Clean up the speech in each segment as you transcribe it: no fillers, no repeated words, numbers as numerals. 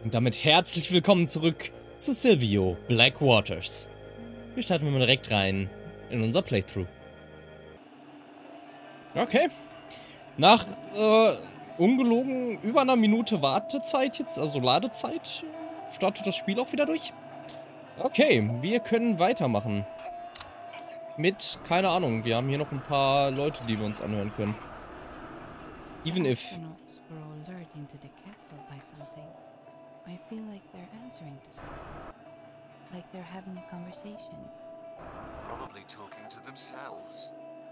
Und damit herzlich willkommen zurück zu Silvio Black Waters. Wir starten mal direkt rein in unser Playthrough. Okay. Nach ungelogen über einer Minute Wartezeit jetzt, also Ladezeit, startet das Spiel auch wieder durch. Okay, wir können weitermachen. Mit, keine Ahnung, wir haben hier noch ein paar Leute, die wir uns anhören können. Even if. I feel like they're answering to something. Like they're having a conversation. Probably talking to themselves.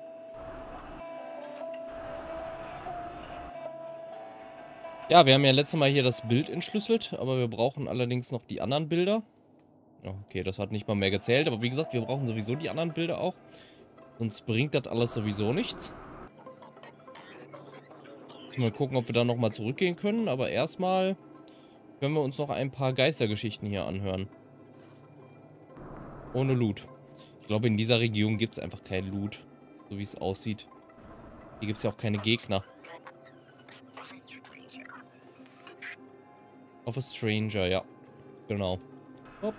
Ja, wir haben ja letztes Mal hier das Bild entschlüsselt, aber wir brauchen allerdings noch die anderen Bilder. Okay, das hat nicht mal mehr gezählt, aber wie gesagt, wir brauchen sowieso die anderen Bilder auch. Sonst bringt das alles sowieso nichts. Mal gucken, ob wir da nochmal zurückgehen können, aber erstmal können wir uns noch ein paar Geistergeschichten hier anhören. Ohne Loot. Ich glaube, in dieser Region gibt es einfach keinen Loot, so wie es aussieht. Hier gibt es ja auch keine Gegner. Of a Stranger, ja. Genau. Hopp.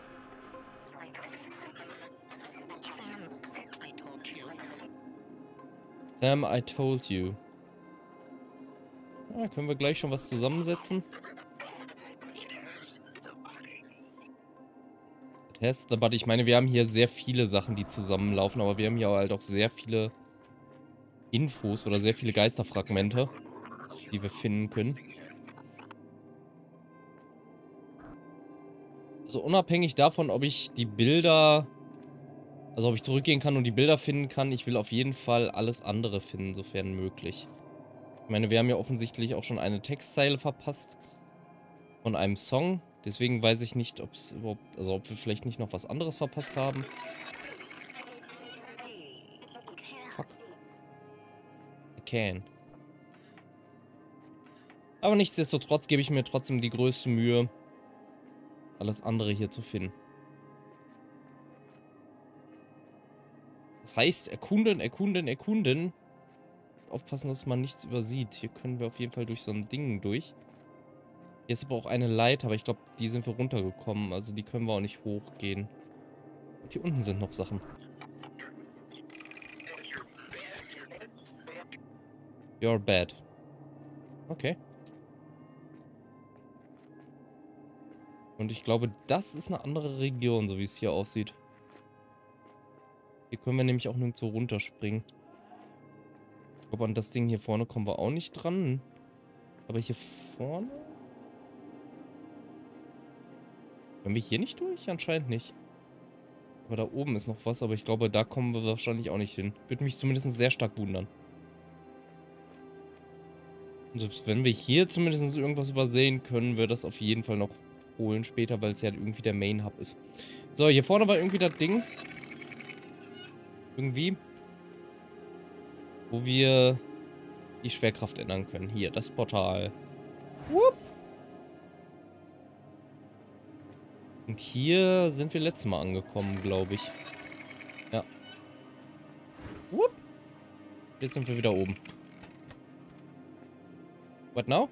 Sam, I told you. Ja, können wir gleich schon was zusammensetzen. Test the Body. Ich meine, wir haben hier sehr viele Sachen, die zusammenlaufen, aber wir haben hier halt auch sehr viele Infos oder sehr viele Geisterfragmente, die wir finden können. Also unabhängig davon, ob ich die Bilder, also ob ich zurückgehen kann und die Bilder finden kann, ich will auf jeden Fall alles andere finden, sofern möglich. Ich meine, wir haben ja offensichtlich auch schon eine Textzeile verpasst von einem Song. Deswegen weiß ich nicht, ob es überhaupt, also ob wir vielleicht nicht noch was anderes verpasst haben. Fuck. I can. Aber nichtsdestotrotz gebe ich mir trotzdem die größte Mühe, alles andere hier zu finden. Das heißt, erkunden, erkunden, erkunden. Aufpassen, dass man nichts übersieht. Hier können wir auf jeden Fall durch so ein Ding durch. Hier ist aber auch eine Leiter, aber ich glaube, die sind wir runtergekommen. Also die können wir auch nicht hochgehen. Und hier unten sind noch Sachen. You're bad. Okay. Und ich glaube, das ist eine andere Region, so wie es hier aussieht. Hier können wir nämlich auch nirgendwo runterspringen. Ich glaube, an das Ding hier vorne kommen wir auch nicht dran. Aber hier vorne? Können wir hier nicht durch? Anscheinend nicht. Aber da oben ist noch was, aber ich glaube, da kommen wir wahrscheinlich auch nicht hin. Würde mich zumindest sehr stark wundern. Und selbst wenn wir hier zumindest irgendwas übersehen, können wir das auf jeden Fall noch holen später, weil es ja irgendwie der Main Hub ist. So, hier vorne war irgendwie das Ding. Irgendwie. Wo wir die Schwerkraft ändern können. Hier, das Portal. Whoop. Und hier sind wir letztes Mal angekommen, glaube ich. Ja. Whoop. Jetzt sind wir wieder oben. What now?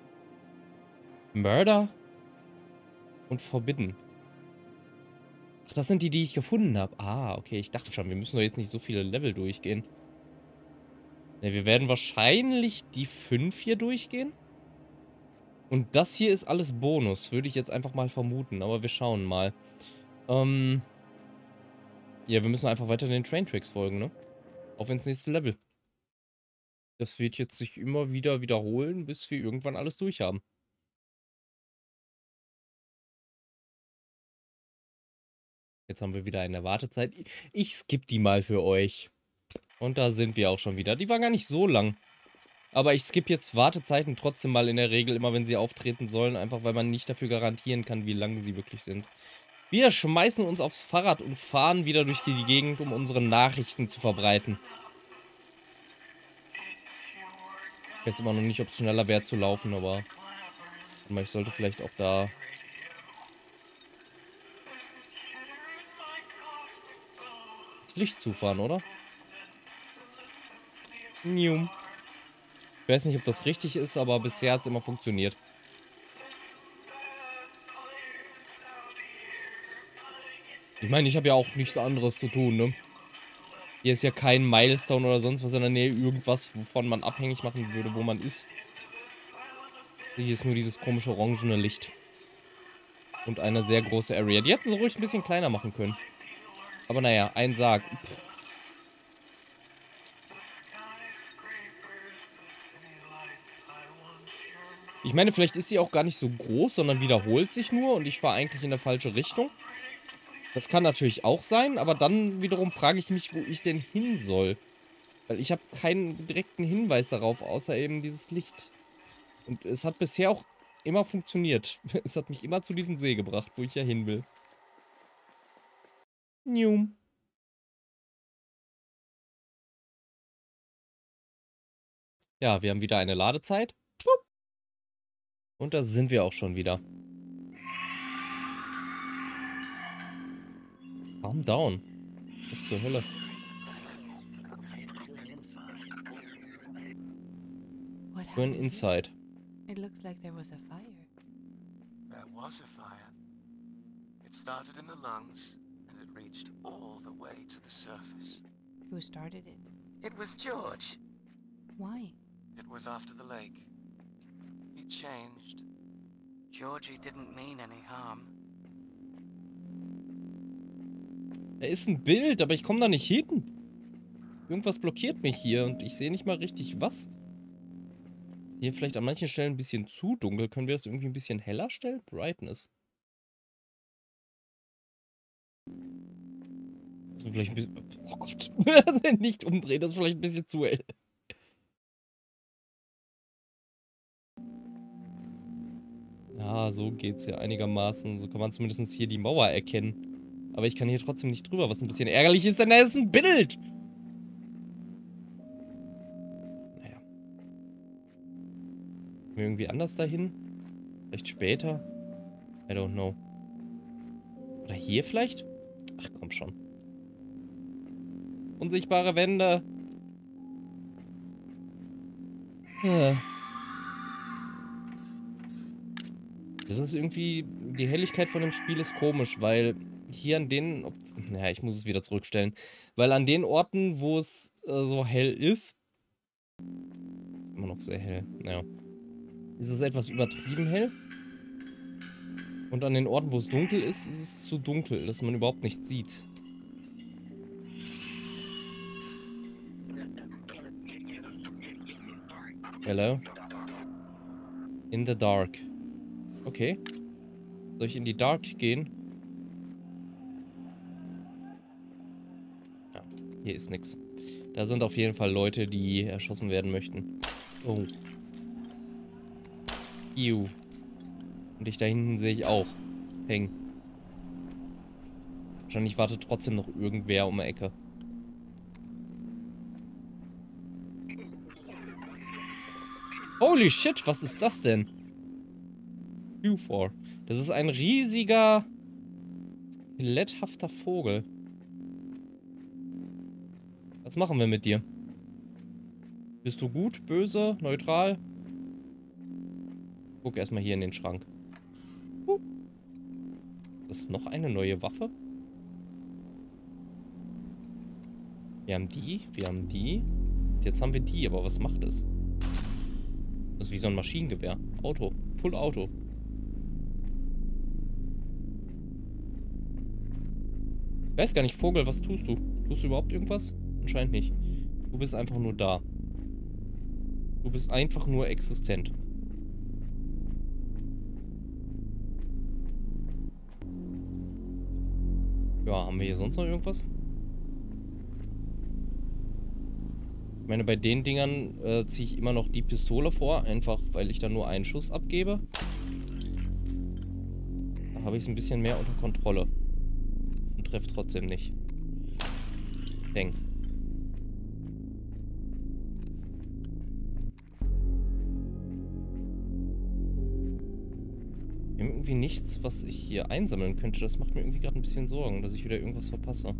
Murder und Forbidden. Ach, das sind die, die ich gefunden habe. Ah, okay. Ich dachte schon, wir müssen doch jetzt nicht so viele Level durchgehen. Ne, wir werden wahrscheinlich die 5 hier durchgehen. Und das hier ist alles Bonus, würde ich jetzt einfach mal vermuten. Aber wir schauen mal. Ja, wir müssen einfach weiter den Train-Tracks folgen, ne? Auf ins nächste Level. Das wird jetzt sich immer wieder wiederholen, bis wir irgendwann alles durch haben. Jetzt haben wir wieder eine Wartezeit. Ich skippe die mal für euch. Und da sind wir auch schon wieder. Die war gar nicht so lang. Aber ich skippe jetzt Wartezeiten trotzdem mal in der Regel, immer wenn sie auftreten sollen. Einfach weil man nicht dafür garantieren kann, wie lang sie wirklich sind. Wir schmeißen uns aufs Fahrrad und fahren wieder durch die Gegend, um unsere Nachrichten zu verbreiten. Ich weiß immer noch nicht, ob es schneller wäre zu laufen, aber ich sollte vielleicht auch da das Licht zufahren, oder? Nium. Ich weiß nicht, ob das richtig ist, aber bisher hat es immer funktioniert. Ich meine, ich habe ja auch nichts anderes zu tun, ne? Hier ist ja kein Milestone oder sonst was in der Nähe, irgendwas, wovon man abhängig machen würde, wo man ist. Hier ist nur dieses komische orangene Licht. Und eine sehr große Area. Die hätten sie ruhig ein bisschen kleiner machen können. Aber naja, ein Sarg. Pff. Ich meine, vielleicht ist sie auch gar nicht so groß, sondern wiederholt sich nur und ich fahre eigentlich in der falsche Richtung. Das kann natürlich auch sein, aber dann wiederum frage ich mich, wo ich denn hin soll. Weil ich habe keinen direkten Hinweis darauf, außer eben dieses Licht. Und es hat bisher auch immer funktioniert. Es hat mich immer zu diesem See gebracht, wo ich ja hin will. Njum. Ja, wir haben wieder eine Ladezeit. Und da sind wir auch schon wieder. Calm down. Was zur Hölle? What We're happened? inside. It looks like there was a fire. There was a fire. It started in the lungs, and it reached all the way to the surface. Who started it? It was George. Why? It was after the lake. He changed. Georgie didn't mean any harm. Da ist ein Bild, aber ich komme da nicht hin. Irgendwas blockiert mich hier und ich sehe nicht mal richtig was. Ist hier vielleicht an manchen Stellen ein bisschen zu dunkel. Können wir das irgendwie ein bisschen heller stellen? Brightness. Das ist vielleicht ein bisschen... Oh Gott. Nicht umdrehen, das ist vielleicht ein bisschen zu hell. Ja, so geht's ja einigermaßen. So kann man zumindest hier die Mauer erkennen. Aber ich kann hier trotzdem nicht drüber, was ein bisschen ärgerlich ist, denn da ist ein Bild! Naja. Können wir irgendwie anders dahin? Vielleicht später? I don't know. Oder hier vielleicht? Ach, komm schon. Unsichtbare Wände. Ja. Das ist irgendwie... Die Helligkeit von dem Spiel ist komisch, weil... Hier an den... Naja, ich muss es wieder zurückstellen. Weil an den Orten, wo es so hell ist... Ist immer noch sehr hell. Naja. Ist es etwas übertrieben hell. Und an den Orten, wo es dunkel ist, ist es zu dunkel, dass man überhaupt nichts sieht. Hello? In the dark. Okay. Soll ich in die Dark gehen? Ja, hier ist nichts. Da sind auf jeden Fall Leute, die erschossen werden möchten. Oh. Iu. Und dich da hinten sehe ich auch. Hängen. Wahrscheinlich wartet trotzdem noch irgendwer um die Ecke. Holy shit, was ist das denn? Q4. Das ist ein riesiger, skeletthafter Vogel. Was machen wir mit dir? Bist du gut, böse, neutral? Guck erstmal hier in den Schrank. Das ist noch eine neue Waffe. Wir haben die, wir haben die. Jetzt haben wir die, aber was macht es? Das ist wie so ein Maschinengewehr. Auto. Full Auto. Ich weiß gar nicht, Vogel, was tust du? Tust du überhaupt irgendwas? Anscheinend nicht. Du bist einfach nur da. Du bist einfach nur existent. Ja, haben wir hier sonst noch irgendwas? Ich meine, bei den Dingern ziehe ich immer noch die Pistole vor, einfach weil ich dann nur einen Schuss abgebe. Da habe ich es ein bisschen mehr unter Kontrolle. Und treffe trotzdem nicht. Dang. Wir haben irgendwie nichts, was ich hier einsammeln könnte. Das macht mir irgendwie gerade ein bisschen Sorgen, dass ich wieder irgendwas verpasse.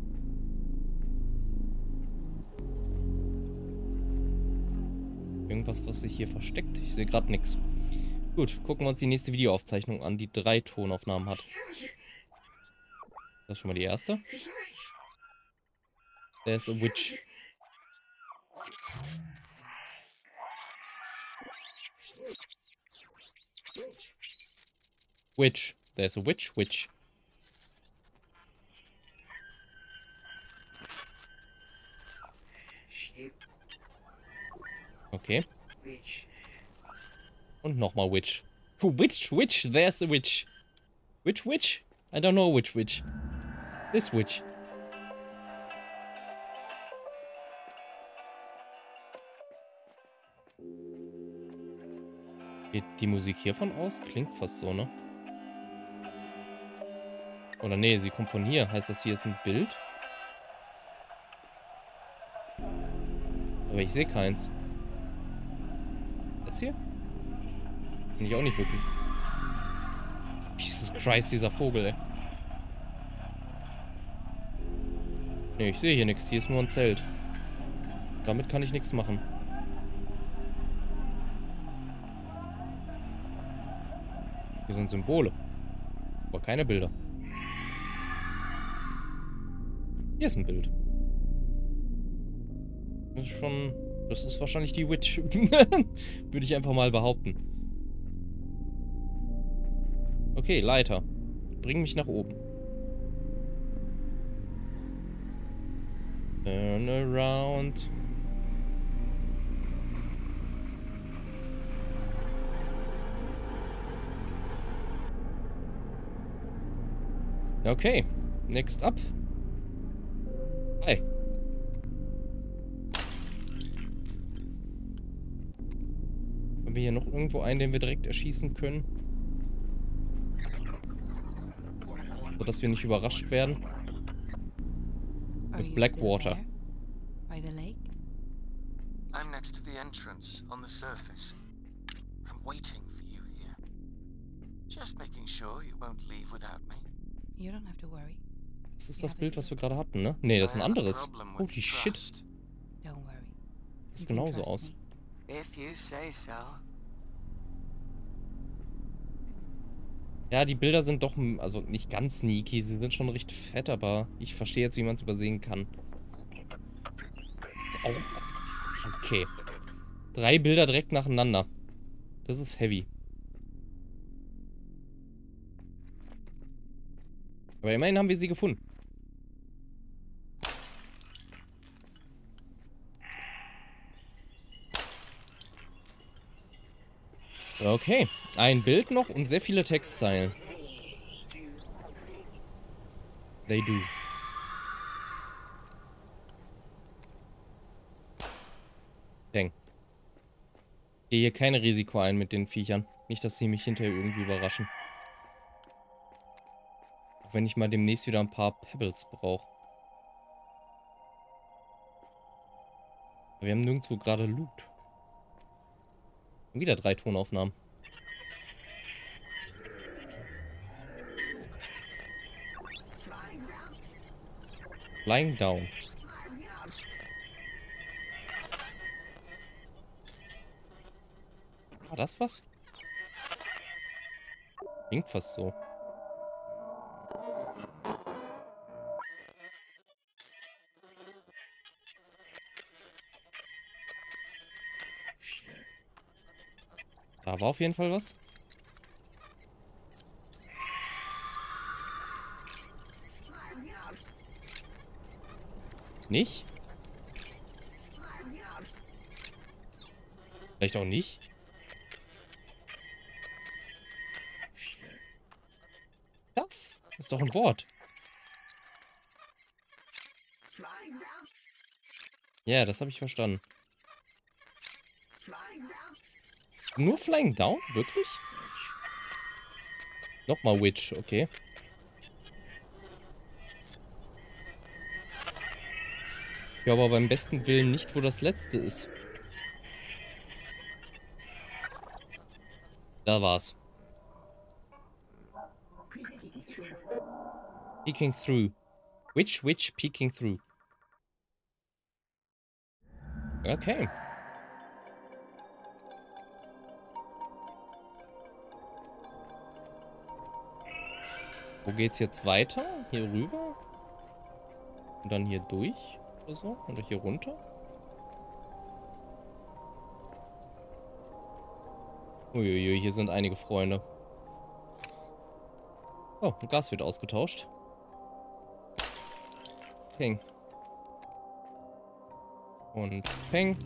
Irgendwas, was sich hier versteckt. Ich sehe gerade nichts. Gut, gucken wir uns die nächste Videoaufzeichnung an, die 3 Tonaufnahmen hat. Das ist schon mal die erste. There's a witch. Witch. There's a witch, witch. Okay. Und nochmal witch. Witch, witch, there's a witch. Which witch? I don't know which witch. This witch. Geht die Musik hiervon aus? Klingt fast so, ne? Oder nee, sie kommt von hier. Heißt das, hier ist ein Bild? Aber ich sehe keins. Das hier? Bin ich auch nicht wirklich. Jesus Christ, dieser Vogel, ey. Nee, ich sehe hier nichts. Hier ist nur ein Zelt. Damit kann ich nichts machen. Hier sind Symbole. Aber keine Bilder. Hier ist ein Bild. Das ist schon... Das ist wahrscheinlich die Witch. Würde ich einfach mal behaupten. Okay, Leiter. Bring mich nach oben. Turn around. Okay. Next up. Hi. Haben wir hier noch irgendwo einen, den wir direkt erschießen können? So, dass wir nicht überrascht werden. With Blackwater. By the lake? I'm next to the entrance on the surface. I'm waiting for you here. Just making sure you won't leave without me. You don't have to worry. Das ist das Bild, was wir gerade hatten, ne? Nee, das ist ein anderes. Holy shit. Don't worry. Das sieht You can genauso trust aus. me. If you say so. Ja, die Bilder sind doch, also nicht ganz sneaky, sie sind schon recht fett, aber ich verstehe jetzt, wie man es übersehen kann. Das ist auch... Okay. 3 Bilder direkt nacheinander. Das ist heavy. Aber immerhin haben wir sie gefunden. Okay, ein Bild noch und sehr viele Textzeilen. They do. Dang. Ich gehe hier kein Risiko ein mit den Viechern. Nicht, dass sie mich hinterher irgendwie überraschen. Auch wenn ich mal demnächst wieder ein paar Pebbles brauche. Wir haben nirgendwo gerade Loot. Und wieder 3 Tonaufnahmen. Lying down. War das was? Klingt fast so. Da war auf jeden Fall was. Nicht? Vielleicht auch nicht. Das ist doch ein Wort. Ja, das habe ich verstanden. Nur Flying Down? Wirklich? Nochmal Witch, okay. Ja, aber beim besten Willen nicht, wo das letzte ist. Da war's. Peeking through. Witch peeking through. Okay. Wo geht's jetzt weiter? Hier rüber? Und dann hier durch? Oder so? Oder hier runter? Uiuiui, hier sind einige Freunde. Oh, ein Gas wird ausgetauscht. Peng. Und peng.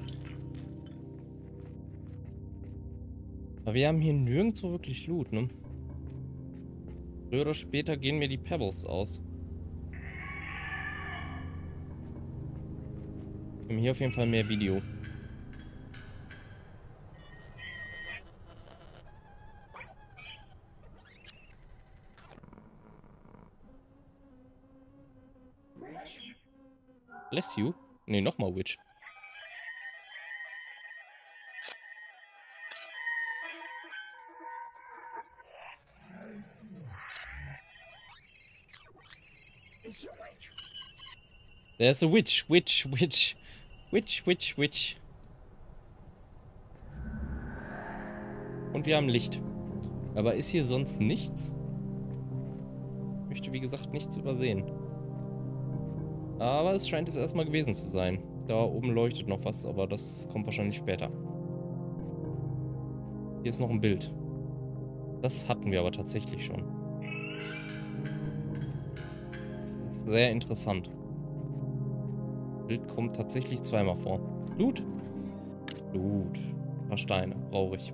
Aber wir haben hier nirgendwo wirklich Loot, ne? Früher oder später gehen mir die Pebbles aus. Wir haben hier auf jeden Fall mehr Video. Bless you. Ne, nochmal Witch. There's a witch, witch, witch. Witch, witch, witch. Und wir haben Licht. Aber ist hier sonst nichts? Ich möchte, wie gesagt, nichts übersehen. Aber es scheint es erstmal gewesen zu sein. Da oben leuchtet noch was, aber das kommt wahrscheinlich später. Hier ist noch ein Bild. Das hatten wir aber tatsächlich schon. Das ist sehr interessant. Bild kommt tatsächlich zweimal vor. Blut. Blut. Ein paar Steine. Brauche ich.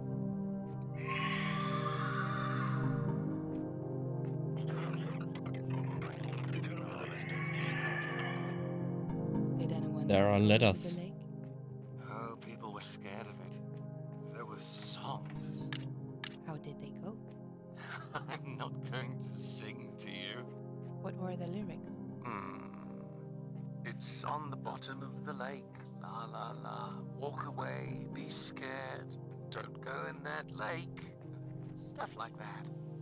There are letters. Oh, people were scared of it. There were songs. How did they go? I'm not going to sing to you. What were the lyrics? It's on the bottom of the lake. La la la. Walk away, be scared. Don't go in that lake. Stuff like that.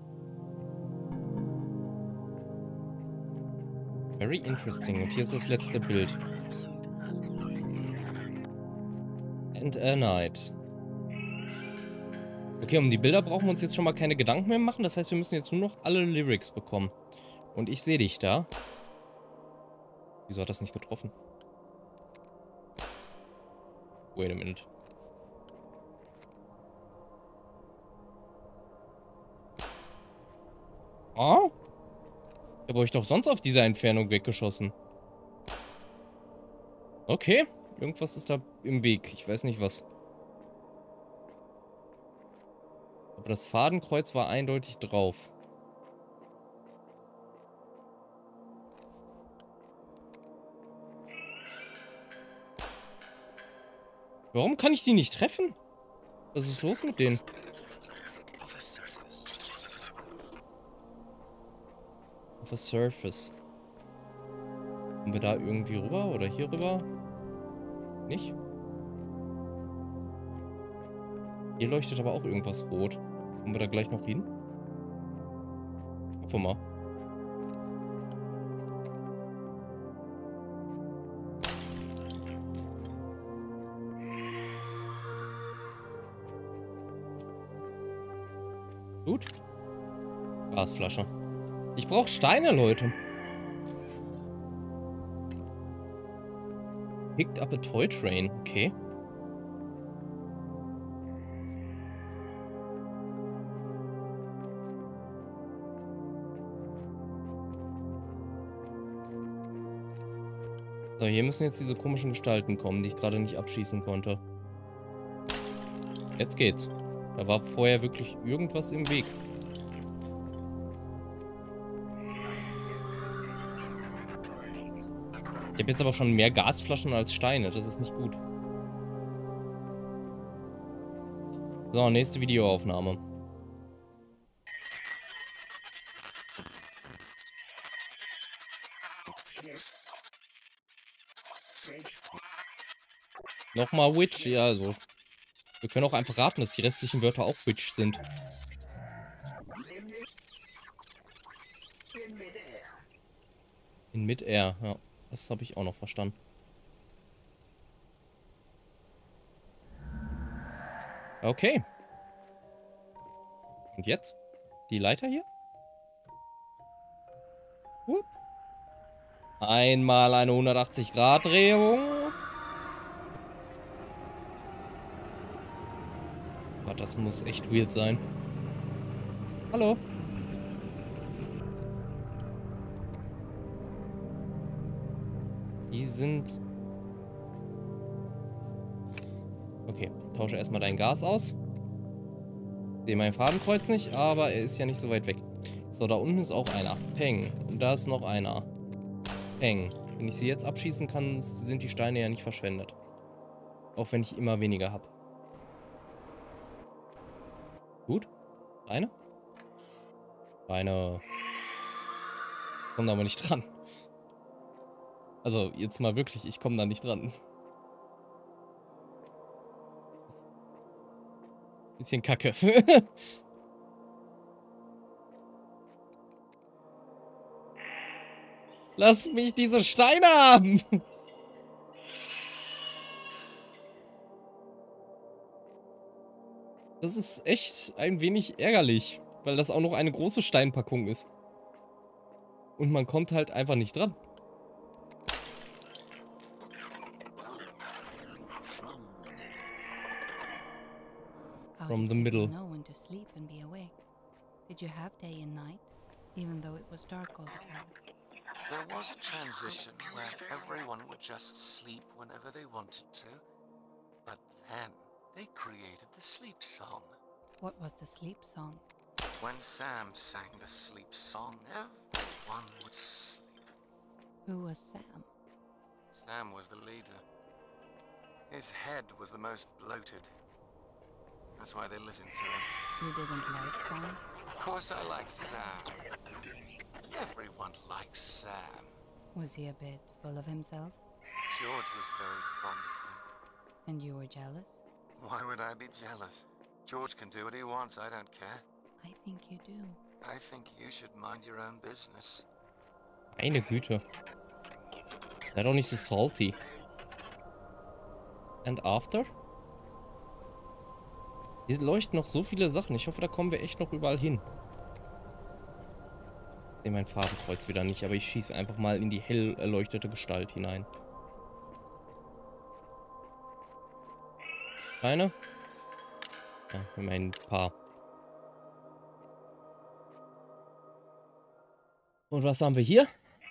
Very interesting. Und hier ist das letzte Bild. And a night. Okay, um die Bilder brauchen wir uns jetzt schon mal keine Gedanken mehr machen. Das heißt, wir müssen jetzt nur noch alle Lyrics bekommen. Und ich sehe dich da. Wieso hat das nicht getroffen? Wait a minute. Ah? Ich habe euch doch sonst auf dieser Entfernung weggeschossen. Okay. Irgendwas ist da im Weg. Ich weiß nicht was. Aber das Fadenkreuz war eindeutig drauf. Warum kann ich die nicht treffen? Was ist los mit denen? Auf der Surface. Kommen wir da irgendwie rüber oder hier rüber? Nicht? Hier leuchtet aber auch irgendwas rot. Kommen wir da gleich noch hin? Hoffen wir mal. Gut. Gasflasche. Ich brauche Steine, Leute. Picked up a toy train. Okay. So, hier müssen jetzt diese komischen Gestalten kommen, die ich gerade nicht abschießen konnte. Jetzt geht's. Da war vorher wirklich irgendwas im Weg. Ich habe jetzt aber schon mehr Gasflaschen als Steine. Das ist nicht gut. So, nächste Videoaufnahme. Nochmal Witch. Ja, also. Wir können auch einfach raten, dass die restlichen Wörter auch Witch sind. In Mid-Air, ja. Das habe ich auch noch verstanden. Okay. Und jetzt? Die Leiter hier? Hup. Einmal eine 180-Grad-Drehung. Gott, das muss echt weird sein. Hallo. Die sind... Okay, tausche erstmal dein Gas aus. Sehe mein Fadenkreuz nicht, aber er ist ja nicht so weit weg. So, da unten ist auch einer. Peng. Und da ist noch einer. Peng. Wenn ich sie jetzt abschießen kann, sind die Steine ja nicht verschwendet. Auch wenn ich immer weniger habe. Gut. Eine. Eine. Komm da aber nicht dran. Also, jetzt mal wirklich, ich komme da nicht dran. Bisschen kacke. Lass mich diese Steine haben! Das ist echt ein wenig ärgerlich, weil das auch noch eine große Steinpackung ist. Und man kommt halt einfach nicht dran. How From did the people middle. know when to sleep and be awake? Did you have day and night, even though it was dark all the time? There was a transition where everyone would just sleep whenever they wanted to. But then they created the sleep song. What was the sleep song? When Sam sang the sleep song, everyone would sleep. Who was Sam? Sam was the leader. His head was the most bloated. That's why they listened to him. You didn't like Sam? Of course I like Sam. Everyone likes Sam. Was he a bit full of himself? George was very fond of him. And you were jealous? Why would I be jealous? George can do what he wants, I don't care. I think you do. I think you should mind your own business. Meine Güte. Sei doch nicht so salty. And after? Hier leuchten noch so viele Sachen. Ich hoffe, da kommen wir echt noch überall hin. Ich sehe mein Fadenkreuz wieder nicht, aber ich schieße einfach mal in die hell erleuchtete Gestalt hinein. Eine? Ja, immerhin ein paar. Und was haben wir hier?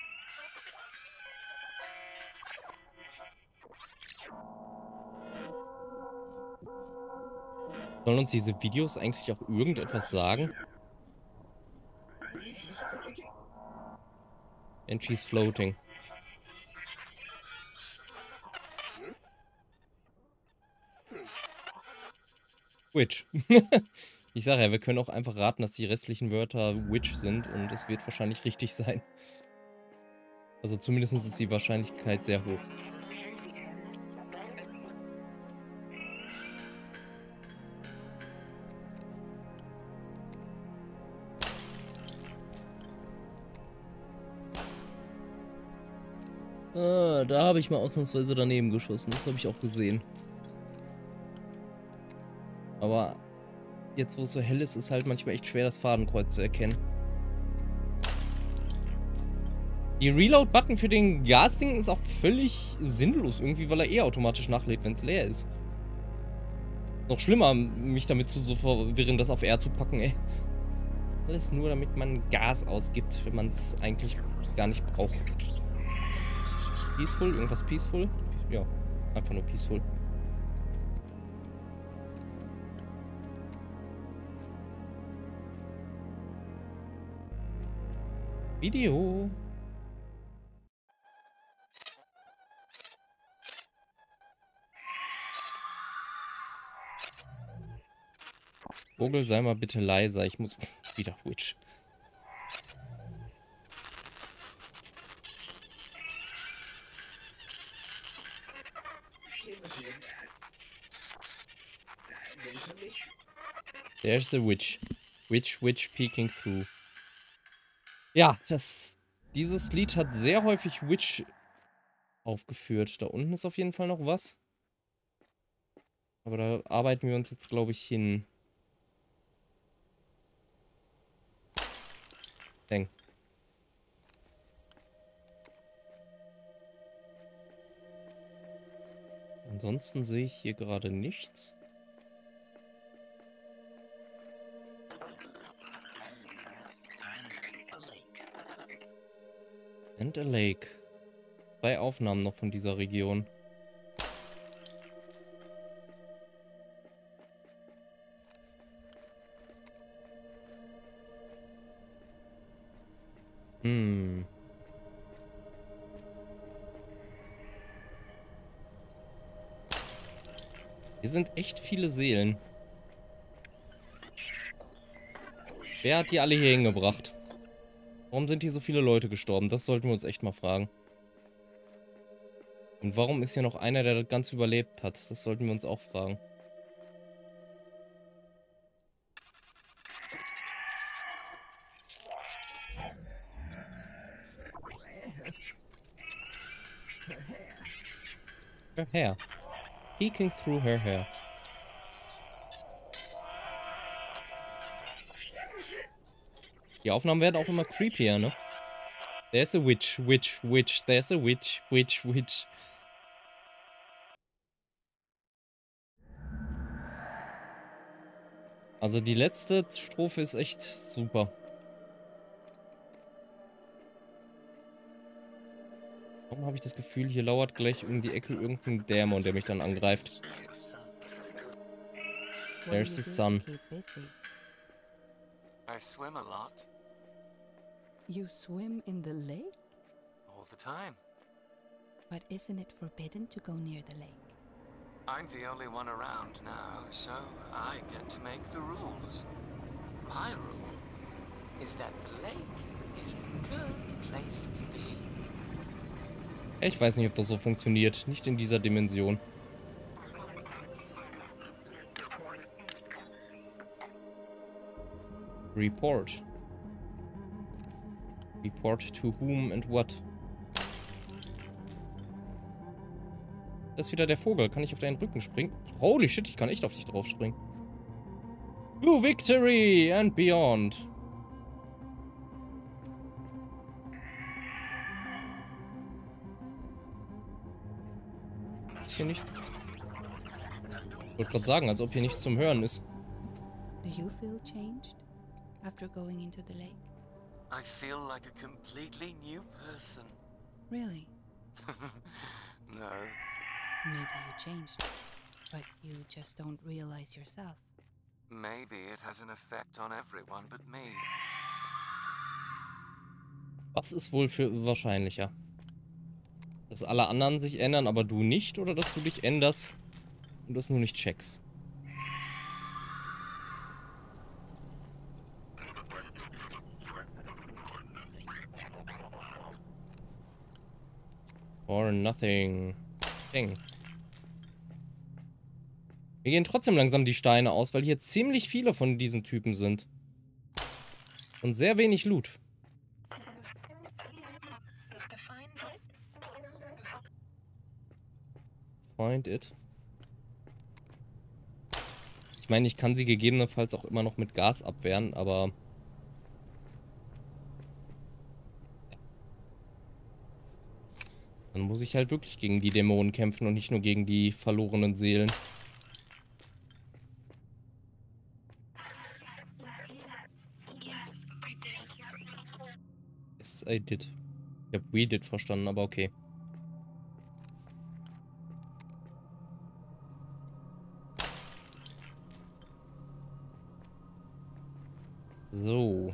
Sollen uns diese Videos eigentlich auch irgendetwas sagen? And she's floating. Witch. Ich sage ja, wir können auch einfach raten, dass die restlichen Wörter Witch sind und es wird wahrscheinlich richtig sein. Also zumindest ist die Wahrscheinlichkeit sehr hoch. Ah, da habe ich mal ausnahmsweise daneben geschossen. Das habe ich auch gesehen. Aber jetzt, wo es so hell ist, ist halt manchmal echt schwer, das Fadenkreuz zu erkennen. Die Reload-Button für den Gasding ist auch völlig sinnlos irgendwie, weil er eh automatisch nachlädt, wenn es leer ist. Noch schlimmer, mich damit zu verwirren, das auf R zu packen, ey. Alles nur, damit man Gas ausgibt, wenn man es eigentlich gar nicht braucht. Peaceful? Irgendwas peaceful? Ja, einfach nur peaceful. Video. Vogel, sei mal bitte leiser. Ich muss wieder Witch. There's a witch. Witch peeking through. Ja, dieses Lied hat sehr häufig Witch aufgeführt. Da unten ist auf jeden Fall noch was. Aber da arbeiten wir uns jetzt, glaube ich, hin. Dang. Ansonsten sehe ich hier gerade nichts. And a Lake. 2 Aufnahmen noch von dieser Region. Hm. Hier sind echt viele Seelen. Wer hat die alle hier hingebracht? Warum sind hier so viele Leute gestorben? Das sollten wir uns echt mal fragen. Und warum ist hier noch einer, der das Ganze überlebt hat? Das sollten wir uns auch fragen. Her hair. Peeking through her hair. Die Aufnahmen werden auch immer creepier, ne? There's a witch, witch, witch. There's a witch, witch, witch. Also die letzte Strophe ist echt super. Warum habe ich das Gefühl, hier lauert gleich um die Ecke irgendein Dämon, der mich dann angreift? There's the sun. I swim a lot, You swim in the lake? all the time. But isn't it forbidden to go near the lake? I'm the only one around now, so I get to make the rules. My rule is that the lake is a good place to be. Ich weiß nicht, ob das so funktioniert. Nicht in dieser Dimension. Report. Report to whom and what? Das ist wieder der Vogel. Kann ich auf deinen Rücken springen? Holy shit, ich kann echt auf dich drauf springen. To victory and beyond. Ist hier nicht... Ich wollte gerade sagen, als ob hier nichts zum Hören ist. Do you feel changed after going into the lake? I feel like a completely new person. Really? No, Maybe you changed, but you just don't realize yourself. maybe it has an effect on everyone but me. Was ist wohl für wahrscheinlicher? Dass alle anderen sich ändern, aber du nicht? Oder dass du dich änderst und das nur nicht checkst? Or nothing. Dang. Mir gehen trotzdem langsam die Steine aus, weil hier ziemlich viele von diesen Typen sind. Und sehr wenig Loot. Find it. Ich meine, ich kann sie gegebenenfalls auch immer noch mit Gas abwehren, aber... Dann muss ich halt wirklich gegen die Dämonen kämpfen und nicht nur gegen die verlorenen Seelen. Yes, I did. Ich habe we did verstanden, aber okay. So.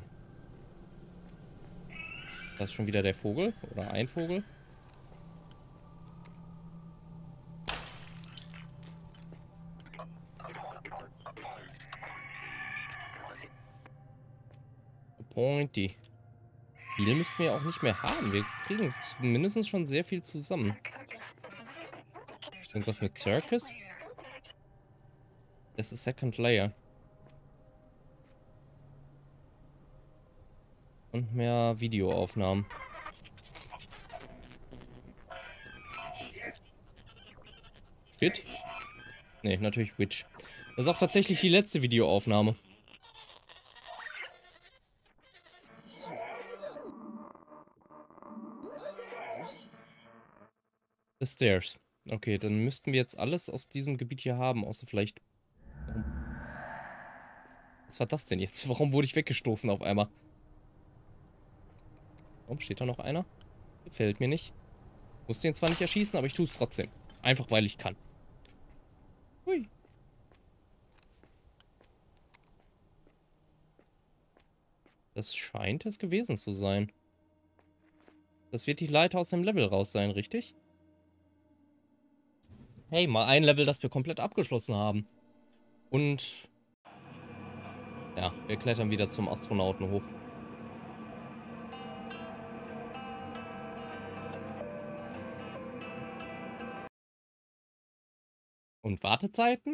Das ist schon wieder der Vogel oder ein Vogel. Pointy. Viel müssten wir auch nicht mehr haben. Wir kriegen mindestens schon sehr viel zusammen. Irgendwas mit Circus? Das ist Second Layer. Und mehr Videoaufnahmen. Shit? Nee, natürlich Witch. Das ist auch tatsächlich die letzte Videoaufnahme. The Stairs. Okay, dann müssten wir jetzt alles aus diesem Gebiet hier haben, außer vielleicht... Was war das denn jetzt? Warum wurde ich weggestoßen auf einmal? Warum steht da noch einer? Gefällt mir nicht. Muss den zwar nicht erschießen, aber ich tue es trotzdem. Einfach, weil ich kann. Hui. Das scheint es gewesen zu sein. Das wird die Leiter aus dem Level raus sein, richtig? Hey, mal ein Level, das wir komplett abgeschlossen haben. Und... ja, wir klettern wieder zum Astronauten hoch. Und Wartezeiten?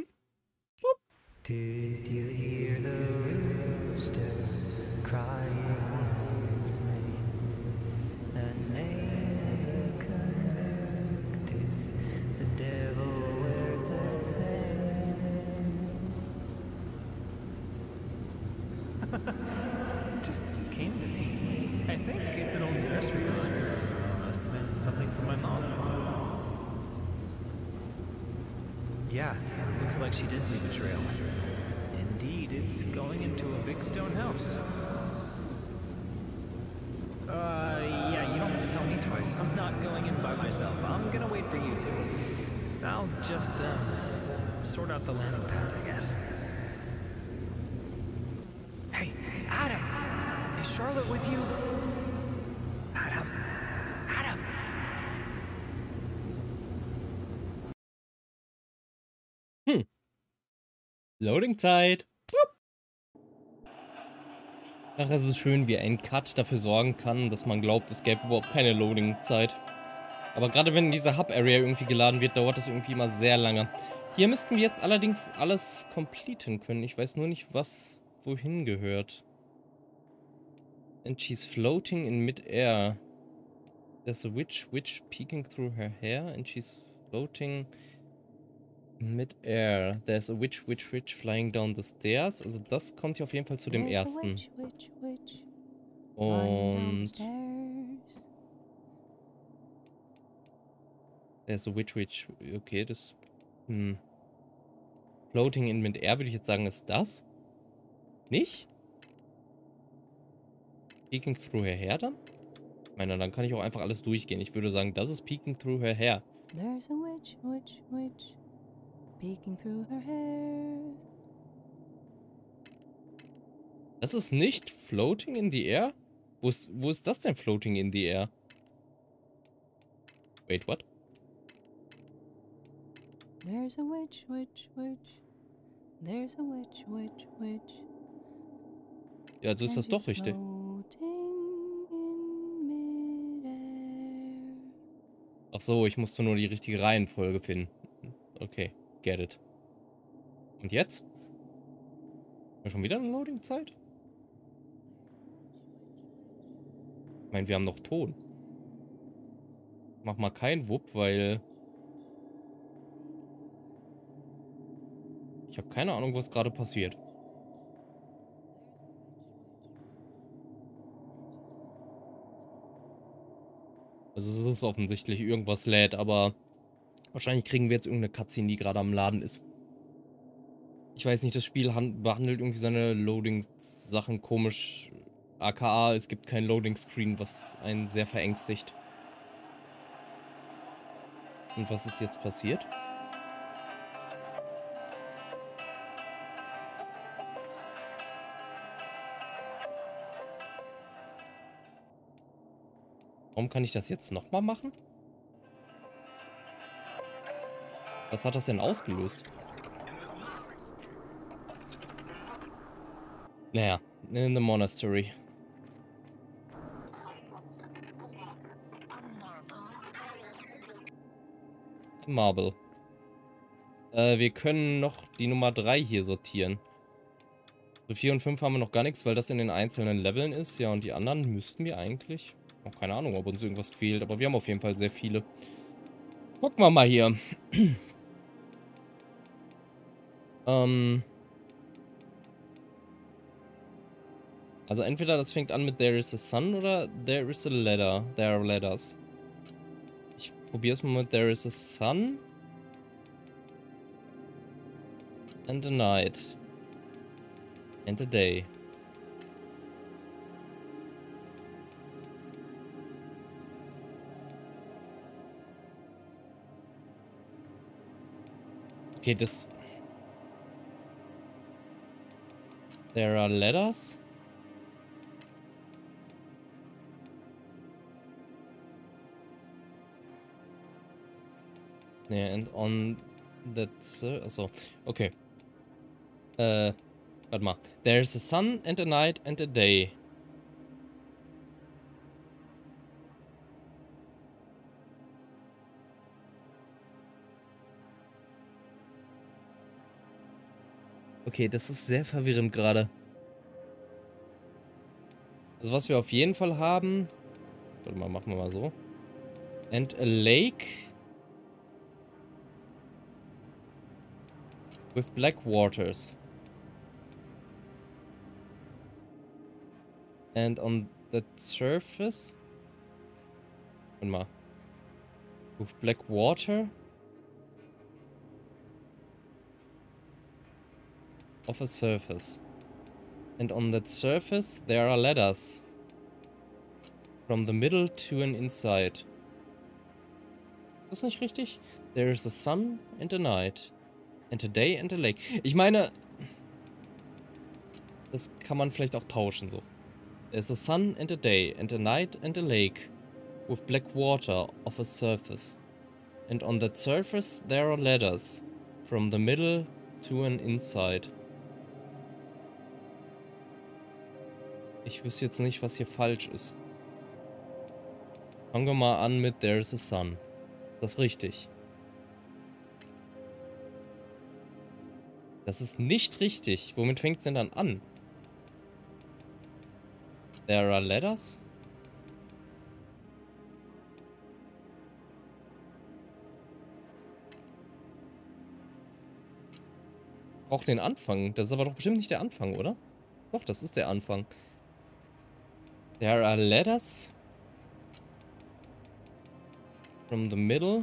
Did you hear the rooster crying his name? A name connected, the devil wears the same. Just came to me. I think it's an old nursery rhyme. Must have been something from my mom. Yeah, looks like she did leave a trail. Indeed, it's going into a big stone house. Yeah, you don't have to tell me twice. I'm not going in by myself. I'm gonna wait for you two. I'll just, sort out the landing pad, I guess. Hey, Adam! Is Charlotte with you? Adam! Adam! Loading-Zeit. Ach, es ist schön, wie ein Cut dafür sorgen kann, dass man glaubt, es gäbe überhaupt keine Loading-Zeit. Aber gerade wenn diese Hub-Area irgendwie geladen wird, dauert das irgendwie immer sehr lange. Hier müssten wir jetzt allerdings alles completen können. Ich weiß nur nicht, was wohin gehört. And she's floating in mid-air. There's a witch peeking through her hair and she's floating... Mid-air. There's a witch flying down the stairs. Also das kommt hier auf jeden Fall zu dem ersten. Und... There's a witch. Okay, das... Floating in Mid-air würde ich jetzt sagen, ist das? Nicht? Peeking through her hair dann? Ich meine, dann kann ich auch einfach alles durchgehen. Ich würde sagen, das ist Peeking through her hair. There's a witch peeking through her hair. Das ist nicht Floating in the Air? Wo ist das denn Floating in the Air? Wait, what? There's a witch. There's a witch. Ja, also ist das doch richtig. Ach so, ich musste nur die richtige Reihenfolge finden. Okay, get it. Und jetzt? Haben wir schon wieder eine Loading-Zeit? Ich meine, wir haben noch Ton. Mach mal keinen Wupp, weil... ich habe keine Ahnung, was gerade passiert. Also es ist offensichtlich, irgendwas lädt, aber wahrscheinlich kriegen wir jetzt irgendeine Cutscene, die gerade am Laden ist. Ich weiß nicht, das Spiel behandelt irgendwie seine Loading-Sachen komisch. AKA, es gibt kein Loading-Screen, was einen sehr verängstigt. Und was ist jetzt passiert? Warum kann ich das jetzt nochmal machen? Was hat das denn ausgelöst? Naja, in the monastery. Marble. Wir können noch die Nummer 3 hier sortieren. So 4 und 5 haben wir noch gar nichts, weil das in den einzelnen Leveln ist. Ja, und die anderen müssten wir eigentlich... auch keine Ahnung, ob uns irgendwas fehlt, aber wir haben auf jeden Fall sehr viele. Gucken wir mal hier. Also entweder das fängt an mit There is a sun oder There is a ladder. There are ladders. Ich probiere es mal mit There is a sun. and a night. And a day. Okay, das... There are letters. Yeah, and on that... Also, okay. Warte mal. There's a sun and a night and a day. Okay, das ist sehr verwirrend gerade. Also was wir auf jeden Fall haben... Warte mal, machen wir mal so. And a lake... with black waters. And on the surface... Warte mal. With black water... of a surface. And on that surface there are ladders. From the middle to an inside. Ist das nicht richtig? There is a sun and a night. And a day and a lake. Ich meine... Das kann man vielleicht auch tauschen so. There's a sun and a day. And a night and a lake. With black water of a surface. And on that surface there are ladders. From the middle to an inside. Ich wüsste jetzt nicht, was hier falsch ist. Fangen wir mal an mit There's a sun. Ist das richtig? Das ist nicht richtig. Womit fängt es denn dann an? There are ladders? Braucht den Anfang. Das ist aber doch bestimmt nicht der Anfang, oder? Doch, das ist der Anfang. There are ladders from the middle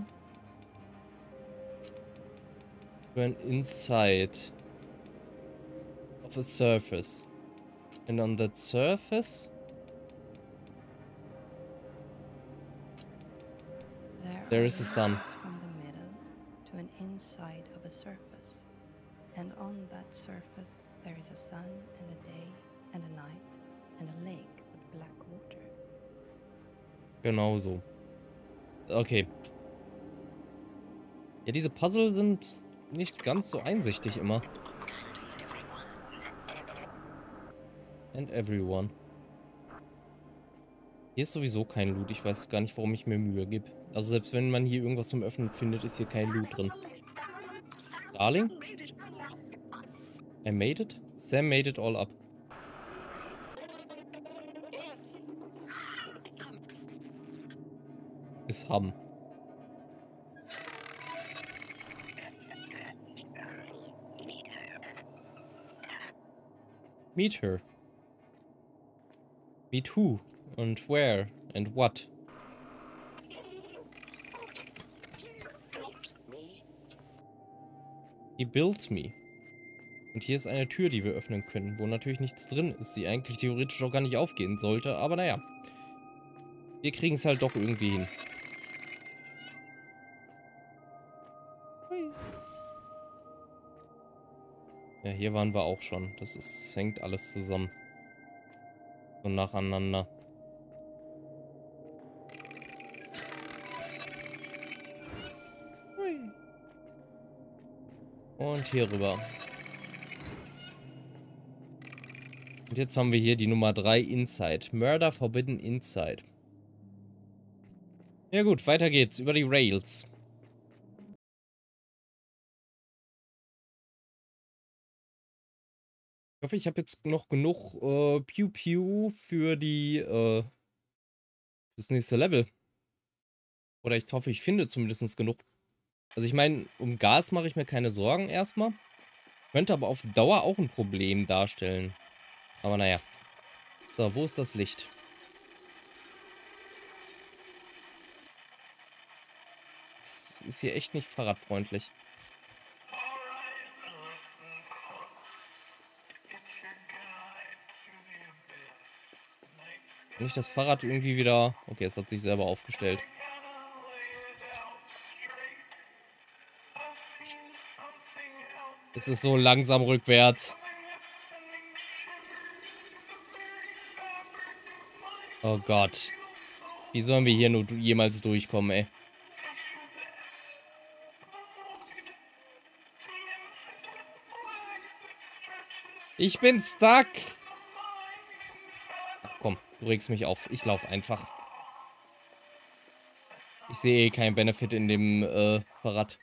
to an inside of a surface. And on that surface there is a sun. From the middle to an inside of a surface. And on that surface there is a sun and a day and a night and a lake with black water. Genau so. Okay. Ja, diese Puzzle sind nicht ganz so einsichtig immer. And everyone. Hier ist sowieso kein Loot. Ich weiß gar nicht, warum ich mir Mühe gebe. Also selbst wenn man hier irgendwas zum Öffnen findet, ist hier kein Loot drin. Darling? I made it? Sam made it all up. Ist haben. Meet her. Meet who? And where? And what? He built me. Und hier ist eine Tür, die wir öffnen können, wo natürlich nichts drin ist, die eigentlich theoretisch auch gar nicht aufgehen sollte, aber naja. Wir kriegen es halt doch irgendwie hin. Ja, hier waren wir auch schon. Das ist, hängt alles zusammen. So nacheinander. Und hier rüber. Und jetzt haben wir hier die Nummer 3 Inside. Murder Forbidden Inside. Ja gut, weiter geht's. Über die Rails. Ich hoffe, ich habe jetzt noch genug Pew Pew für die fürs nächste Level. Oder ich hoffe, ich finde zumindest genug. Also ich meine, um Gas mache ich mir keine Sorgen erstmal. Könnte aber auf Dauer auch ein Problem darstellen. Aber naja. So, wo ist das Licht? Das ist hier echt nicht fahrradfreundlich. Kann ich das Fahrrad irgendwie wieder... Okay, es hat sich selber aufgestellt. Es ist so langsam rückwärts. Oh Gott. Wie sollen wir hier nur jemals durchkommen, ey? Ich bin stuck. Ach komm, du regst mich auf. Ich laufe einfach. Ich sehe eh keinen Benefit in dem Fahrrad.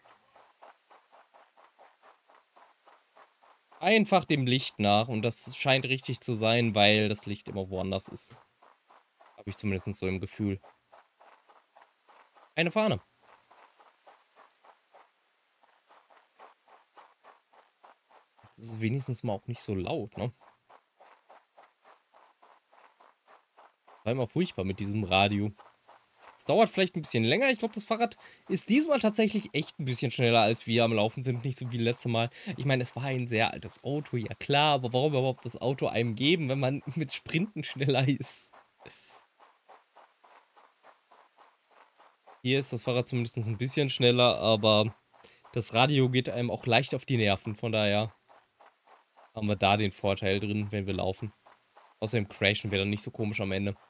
Einfach dem Licht nach. Und das scheint richtig zu sein, weil das Licht immer woanders ist. Habe ich zumindest so im Gefühl. Eine Fahne. Das ist wenigstens mal auch nicht so laut, ne? War immer furchtbar mit diesem Radio. Es dauert vielleicht ein bisschen länger. Ich glaube, das Fahrrad ist diesmal tatsächlich echt ein bisschen schneller, als wir am Laufen sind. Nicht so wie letztes Mal. Ich meine, es war ein sehr altes Auto, ja klar. Aber warum überhaupt das Auto einem geben, wenn man mit Sprinten schneller ist? Hier ist das Fahrrad zumindest ein bisschen schneller, aber das Radio geht einem auch leicht auf die Nerven. Von daher haben wir da den Vorteil drin, wenn wir laufen. Außerdem crashen wir dann nicht so komisch am Ende.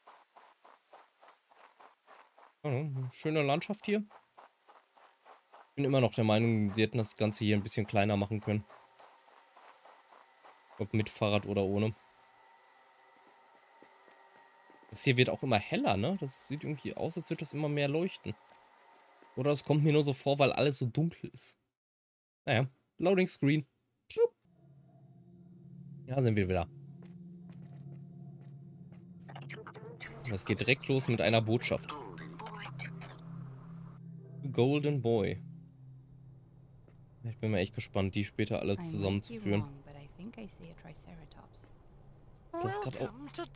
Schöne Landschaft hier. Ich bin immer noch der Meinung, sie hätten das Ganze hier ein bisschen kleiner machen können. Ob mit Fahrrad oder ohne. Das hier wird auch immer heller, ne? Das sieht irgendwie aus, als würde das immer mehr leuchten. Oder es kommt mir nur so vor, weil alles so dunkel ist. Naja, Loading Screen. Ja, sind wir wieder. Das geht direkt los mit einer Botschaft. Golden Boy. Ich bin mal echt gespannt, die später alle zusammenzuführen. Du hast gerade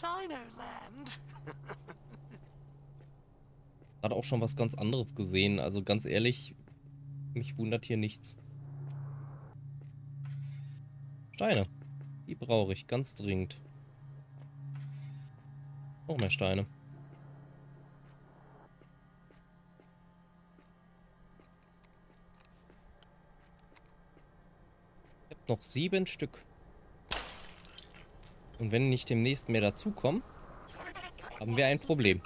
auch schon was ganz anderes gesehen. Also ganz ehrlich, mich wundert hier nichts. Steine. Die brauche ich ganz dringend. Noch mehr Steine. Ich habe noch 7 Stück. Und wenn nicht demnächst mehr dazukommen, haben wir ein Problem.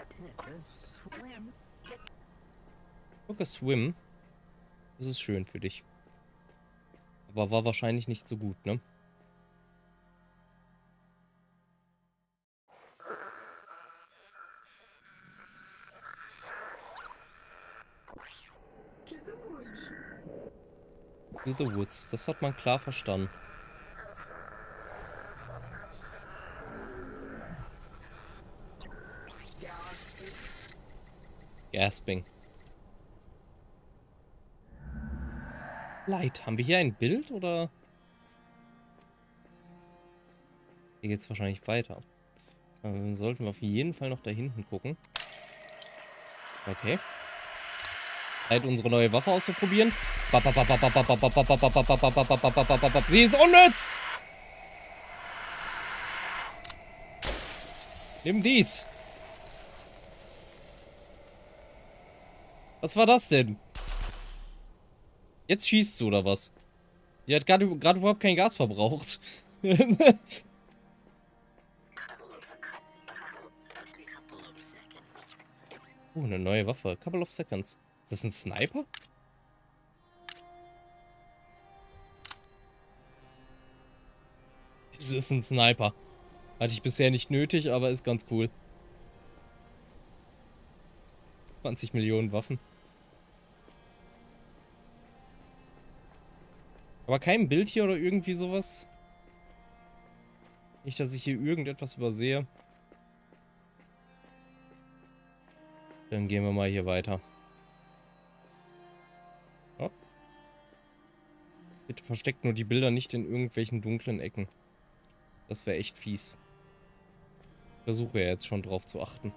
Look a swim. Das ist schön für dich. Aber war wahrscheinlich nicht so gut, ne? To the woods. Das hat man klar verstanden. Gasping. Light. Haben wir hier ein Bild oder? Hier geht's wahrscheinlich weiter. Dann sollten wir auf jeden Fall noch da hinten gucken. Okay. Zeit, unsere neue Waffe auszuprobieren. Sie ist unnütz! Nimm dies. Was war das denn? Jetzt schießt du, oder was? Die hat gerade überhaupt kein Gas verbraucht. Eine neue Waffe. Couple of seconds. Ist das ein Sniper? Es ist ein Sniper. Hatte ich bisher nicht nötig, aber ist ganz cool. 20 Millionen Waffen. Aber kein Bild hier oder irgendwie sowas. Nicht, dass ich hier irgendetwas übersehe. Dann gehen wir mal hier weiter. Oh. Bitte versteckt nur die Bilder nicht in irgendwelchen dunklen Ecken. Das wäre echt fies. Versuche ja jetzt schon drauf zu achten.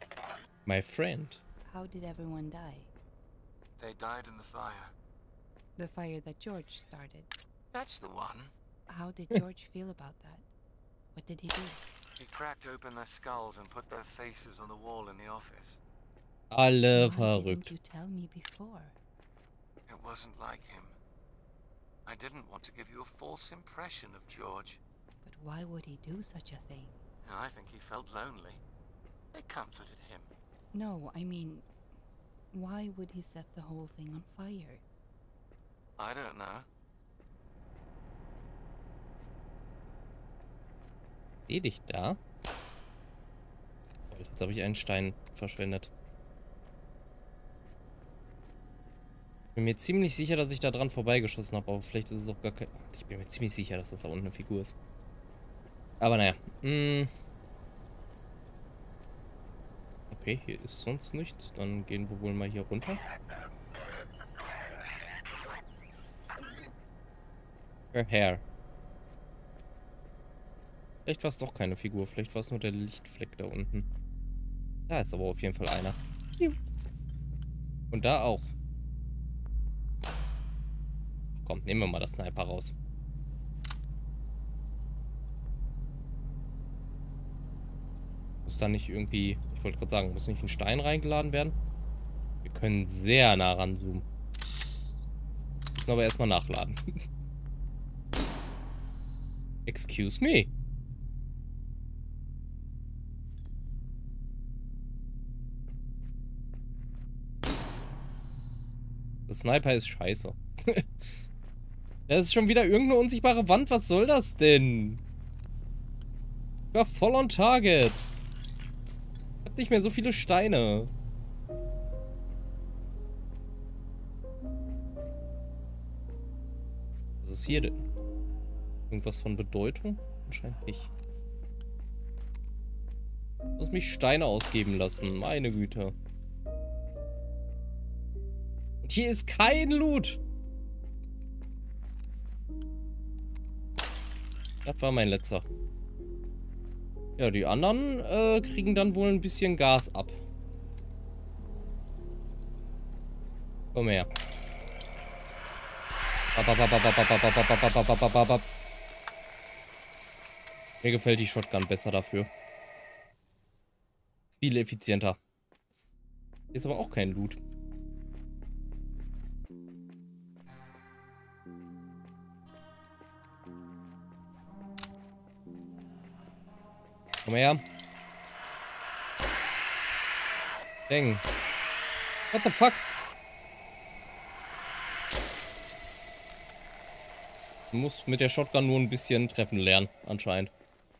My friend. How did everyone die? They died in the fire. The fire that George started. That's the one. How did George feel about that? What did he do? He cracked open their skulls and put their faces on the wall in the office. Alle Why verrückt. didn't you tell me before? It wasn't like him. I didn't want to give you a false impression of George. But why would he do such a thing? I think he felt lonely. They comforted him. No, I mean, why would he set the whole thing on fire? I don't know. Seh dich da. Toll, jetzt habe ich einen Stein verschwendet. Ich bin mir ziemlich sicher, dass ich da dran vorbeigeschossen habe, aber vielleicht ist es auch gar kein... Ich bin mir ziemlich sicher, dass das da unten eine Figur ist. Aber naja. Okay, hier ist sonst nichts. Dann gehen wir wohl mal hier runter. Her hair. Vielleicht war es doch keine Figur. Vielleicht war es nur der Lichtfleck da unten. Da ist aber auf jeden Fall einer. Und da auch. Komm, nehmen wir mal das Sniper raus. Muss da nicht irgendwie... Ich wollte gerade sagen, muss nicht ein Stein reingeladen werden? Wir können sehr nah ranzoomen. Müssen aber erstmal nachladen. Excuse me. Der Sniper ist scheiße. Das ist schon wieder irgendeine unsichtbare Wand. Was soll das denn? Ich war voll on target. Ich hab nicht mehr so viele Steine. Was ist hier denn? Irgendwas von Bedeutung? Anscheinend nicht. Lass mich Steine ausgeben lassen. Meine Güte. Und hier ist kein Loot. Das war mein letzter. Ja, die anderen kriegen dann wohl ein bisschen Gas ab. Komm her. Mir gefällt die Shotgun besser dafür. Viel effizienter. Hier ist aber auch kein Loot. Komm her. Dang. What the fuck? Du musst mit der Shotgun nur ein bisschen treffen lernen, anscheinend.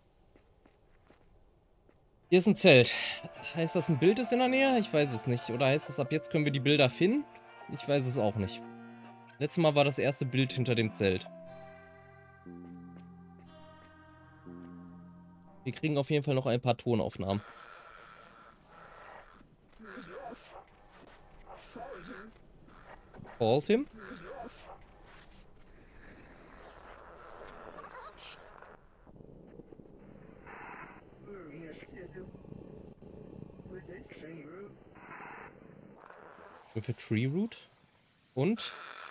Hier ist ein Zelt. Heißt das, ein Bild ist in der Nähe? Ich weiß es nicht. Oder heißt das, ab jetzt können wir die Bilder finden? Ich weiß es auch nicht. Letztes Mal war das erste Bild hinter dem Zelt. Wir kriegen auf jeden Fall noch ein paar Tonaufnahmen. Call him? Für Tree Root? Und?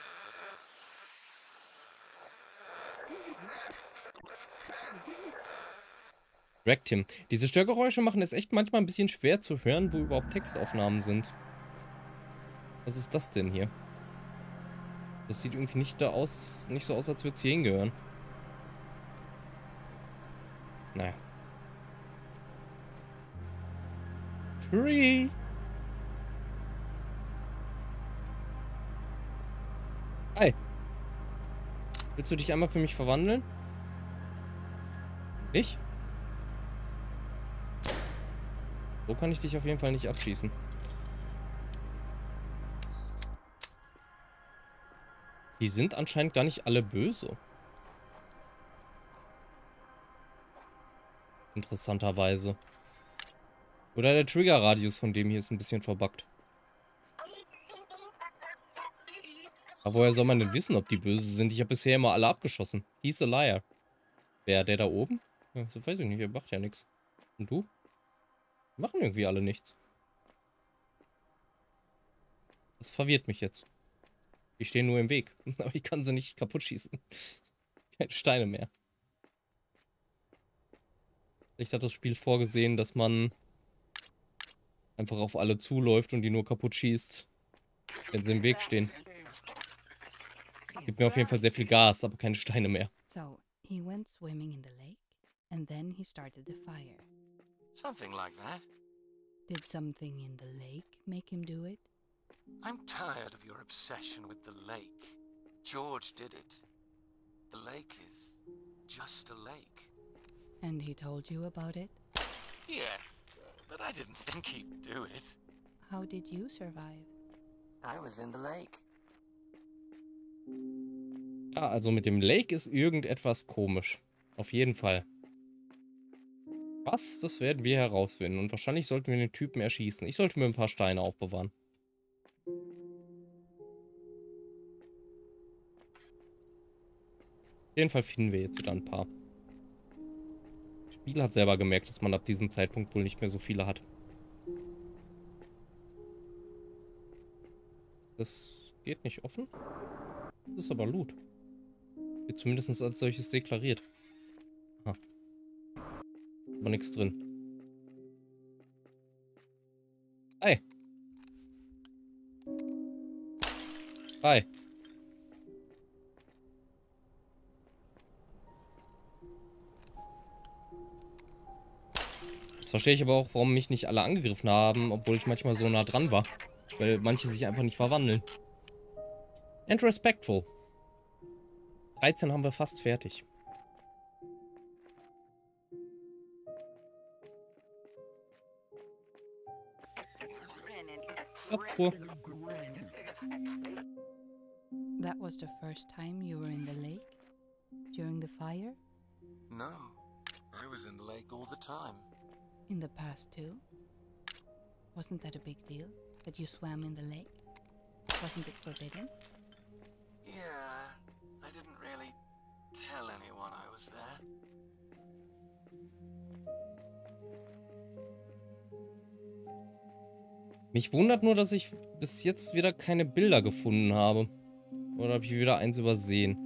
Wrecked him. Diese Störgeräusche machen es echt manchmal ein bisschen schwer zu hören, wo überhaupt Textaufnahmen sind. Was ist das denn hier? Das sieht irgendwie nicht so aus, als würde es hier hingehören. Naja. Tree! Hi. Willst du dich einmal für mich verwandeln? Nicht? So kann ich dich auf jeden Fall nicht abschießen. Die sind anscheinend gar nicht alle böse. Interessanterweise. Oder der Trigger-Radius von dem hier ist ein bisschen verbuggt. Aber woher soll man denn wissen, ob die böse sind? Ich habe bisher immer alle abgeschossen. He's a liar. Wer, der da oben? Ja, das weiß ich nicht, er macht ja nichts. Und du? Die machen irgendwie alle nichts. Das verwirrt mich jetzt. Die stehen nur im Weg. Aber ich kann sie nicht kaputt schießen. Keine Steine mehr. Vielleicht hat das Spiel vorgesehen, dass man einfach auf alle zuläuft und die nur kaputt schießt, wenn sie im Weg stehen. Es gibt mir auf jeden Fall sehr viel Gas, aber keine Steine mehr. So, he went swimming in the lake, and then he started the fire. Something like that. Did something in the lake make him do it? I'm tired of your obsession with the lake. George did it. The lake is just a lake. And he told you about it? Yes, but I didn't think he'd do it. How did you survive? I was in the lake. Ja, also mit dem Lake ist irgendetwas komisch. Auf jeden Fall. Was? Das werden wir herausfinden. Und wahrscheinlich sollten wir den Typen erschießen. Ich sollte mir ein paar Steine aufbewahren. Auf jeden Fall finden wir jetzt wieder ein paar. Das Spiel hat selber gemerkt, dass man ab diesem Zeitpunkt wohl nicht mehr so viele hat. Das geht nicht offen. Das ist aber Loot. Wird zumindest als solches deklariert. Ah. Aber nichts drin. Hi. Hi. Jetzt verstehe ich aber auch, warum mich nicht alle angegriffen haben, obwohl ich manchmal so nah dran war. Weil manche sich einfach nicht verwandeln. And respectful. 13 haben wir fast fertig. Schatztruhe. That was the first time you were in the lake? During the fire? No, I was in the lake all the time. In the past too? Wasn't that a big deal? That you swam in the lake? Wasn't it forbidden? Yeah, I didn't really tell anyone I was there. Mich wundert nur, dass ich bis jetzt wieder keine Bilder gefunden habe. Oder habe ich wieder eins übersehen?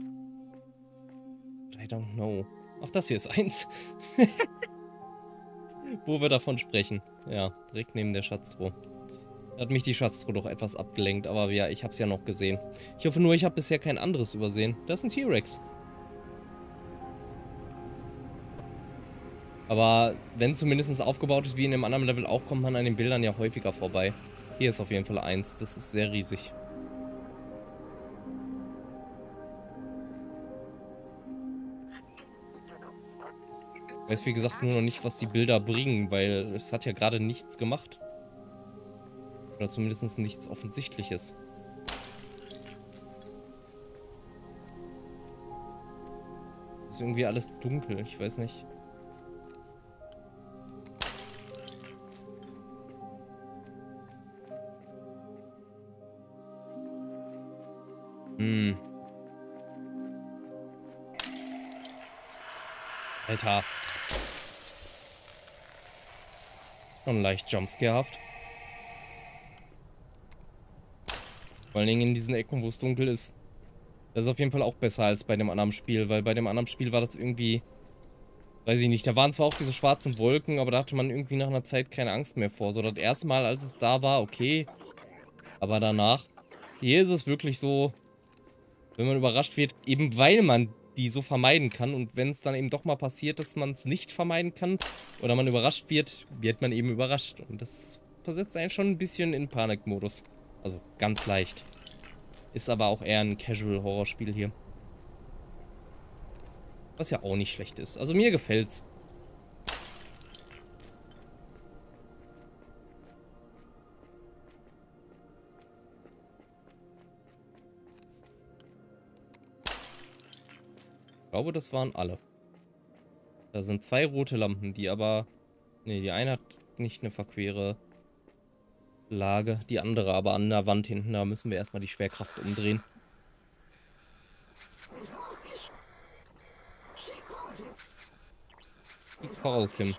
I don't know. Ach, das hier ist eins. Wo wir davon sprechen. Ja, direkt neben der Schatztruhe. Da hat mich die Schatztruhe doch etwas abgelenkt, aber ja, ich habe es ja noch gesehen. Ich hoffe nur, ich habe bisher kein anderes übersehen. Das ist ein T-Rex. Aber wenn es zumindest aufgebaut ist wie in dem anderen Level auch, kommt man an den Bildern ja häufiger vorbei. Hier ist auf jeden Fall eins. Das ist sehr riesig. Ich weiß wie gesagt nur noch nicht, was die Bilder bringen, weil es hat ja gerade nichts gemacht. Oder zumindest nichts Offensichtliches. Ist irgendwie alles dunkel, ich weiß nicht. Alter. Schon leicht jumpscarehaft. Vor allen Dingen in diesen Ecken, wo es dunkel ist. Das ist auf jeden Fall auch besser als bei dem anderen Spiel, weil bei dem anderen Spiel war das irgendwie... Weiß ich nicht, da waren zwar auch diese schwarzen Wolken, aber da hatte man irgendwie nach einer Zeit keine Angst mehr vor. So das erste Mal, als es da war, okay. Aber danach... Hier ist es wirklich so... Wenn man überrascht wird, eben weil man die so vermeiden kann. Und wenn es dann eben doch mal passiert, dass man es nicht vermeiden kann oder man überrascht wird, wird man eben überrascht. Und das versetzt einen schon ein bisschen in Panikmodus. Also ganz leicht. Ist aber auch eher ein Casual-Horrorspiel hier. Was ja auch nicht schlecht ist. Also mir gefällt's. Ich glaube, das waren alle. Da sind 2 rote Lampen, die aber... Ne, die eine hat nicht eine verquere Lage. Die andere aber an der Wand hinten. Da müssen wir erstmal die Schwerkraft umdrehen. Die Carlton.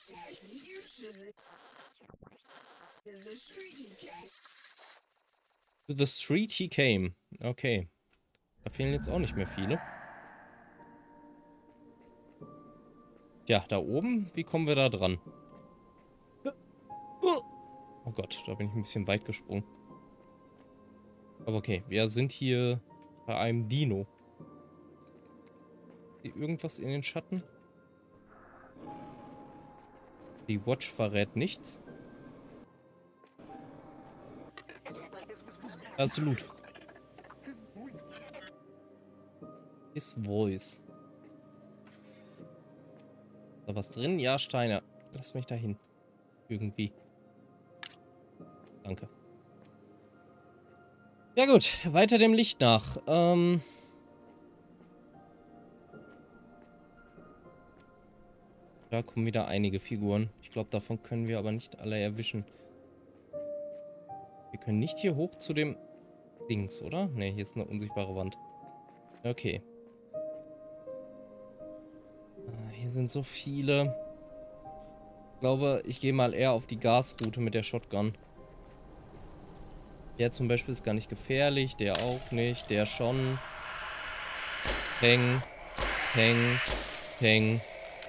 To the street he came. Okay. Da fehlen jetzt auch nicht mehr viele. Ja, da oben, wie kommen wir da dran? Oh Gott, da bin ich ein bisschen weit gesprungen. Aber okay, wir sind hier bei einem Dino. Irgendwas in den Schatten? Die Watch verrät nichts. Das ist Loot. His voice. Ist da was drin? Ja, Steine. Lass mich da hin. Irgendwie. Danke. Ja gut, weiter dem Licht nach. Da kommen wieder einige Figuren. Ich glaube, davon können wir aber nicht alle erwischen. Wir können nicht hier hoch zu dem Dings, oder? Ne, hier ist eine unsichtbare Wand. Okay. Hier sind so viele. Ich glaube, ich gehe mal eher auf die Gasroute mit der Shotgun. Der zum Beispiel ist gar nicht gefährlich. Der auch nicht. Der schon. Peng. Peng. Peng.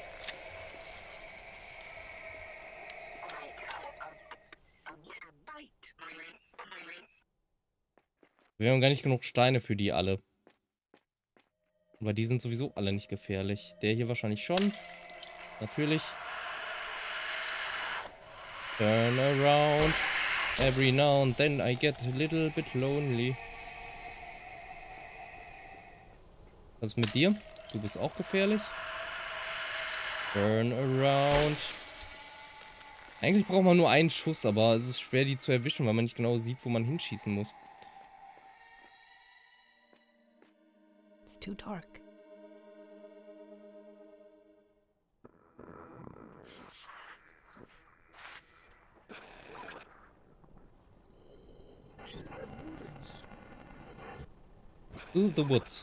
Wir haben gar nicht genug Steine für die alle. Aber die sind sowieso alle nicht gefährlich. Der hier wahrscheinlich schon. Natürlich. Turn around. Every now and then I get a little bit lonely. Was ist mit dir? Du bist auch gefährlich. Turn around. Eigentlich braucht man nur einen Schuss, aber es ist schwer, die zu erwischen, weil man nicht genau sieht, wo man hinschießen muss. It's too dark. To the woods.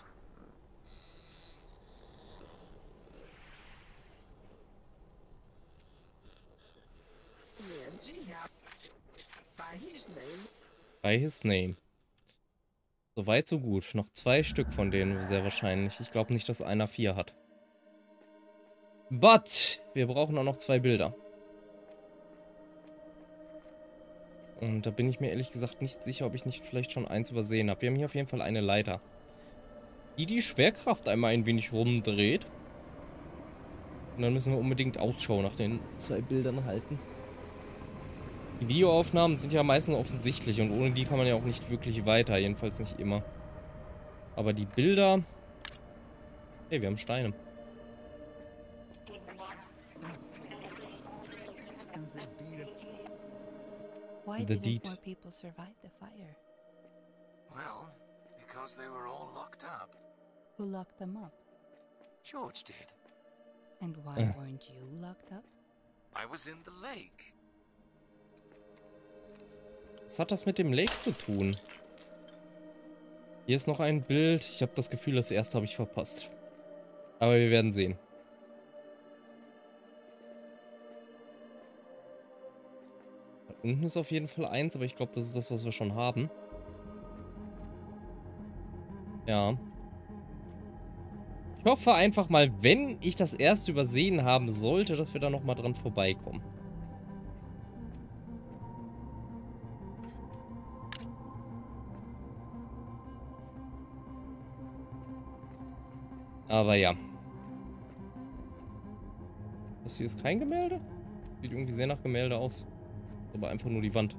By his name. Soweit, so gut. Noch 2 Stück von denen, sehr wahrscheinlich. Ich glaube nicht, dass einer 4 hat. But, wir brauchen auch noch 2 Bilder. Und da bin ich mir ehrlich gesagt nicht sicher, ob ich nicht vielleicht schon eins übersehen habe. Wir haben hier auf jeden Fall eine Leiter, die Schwerkraft einmal ein wenig rumdreht. Und dann müssen wir unbedingt Ausschau nach den 2 Bildern halten. Die Videoaufnahmen sind ja meistens offensichtlich und ohne die kann man ja auch nicht wirklich weiter. Jedenfalls nicht immer. Aber die Bilder... Hey, wir haben Steine. Why The didn't deed. more people survive the fire? Well, because they were all locked up. Who locked them up? George did. And why weren't you locked up? I was in the lake. Was hat das mit dem Lake zu tun? Hier ist noch ein Bild. Ich habe das Gefühl, das erste habe ich verpasst. Aber wir werden sehen. Da unten ist auf jeden Fall eins, aber ich glaube, das ist das, was wir schon haben. Ja. Ich hoffe einfach mal, wenn ich das erste übersehen haben sollte, dass wir da nochmal dran vorbeikommen. Aber ja. Das hier ist kein Gemälde? Sieht irgendwie sehr nach Gemälde aus. Aber einfach nur die Wand.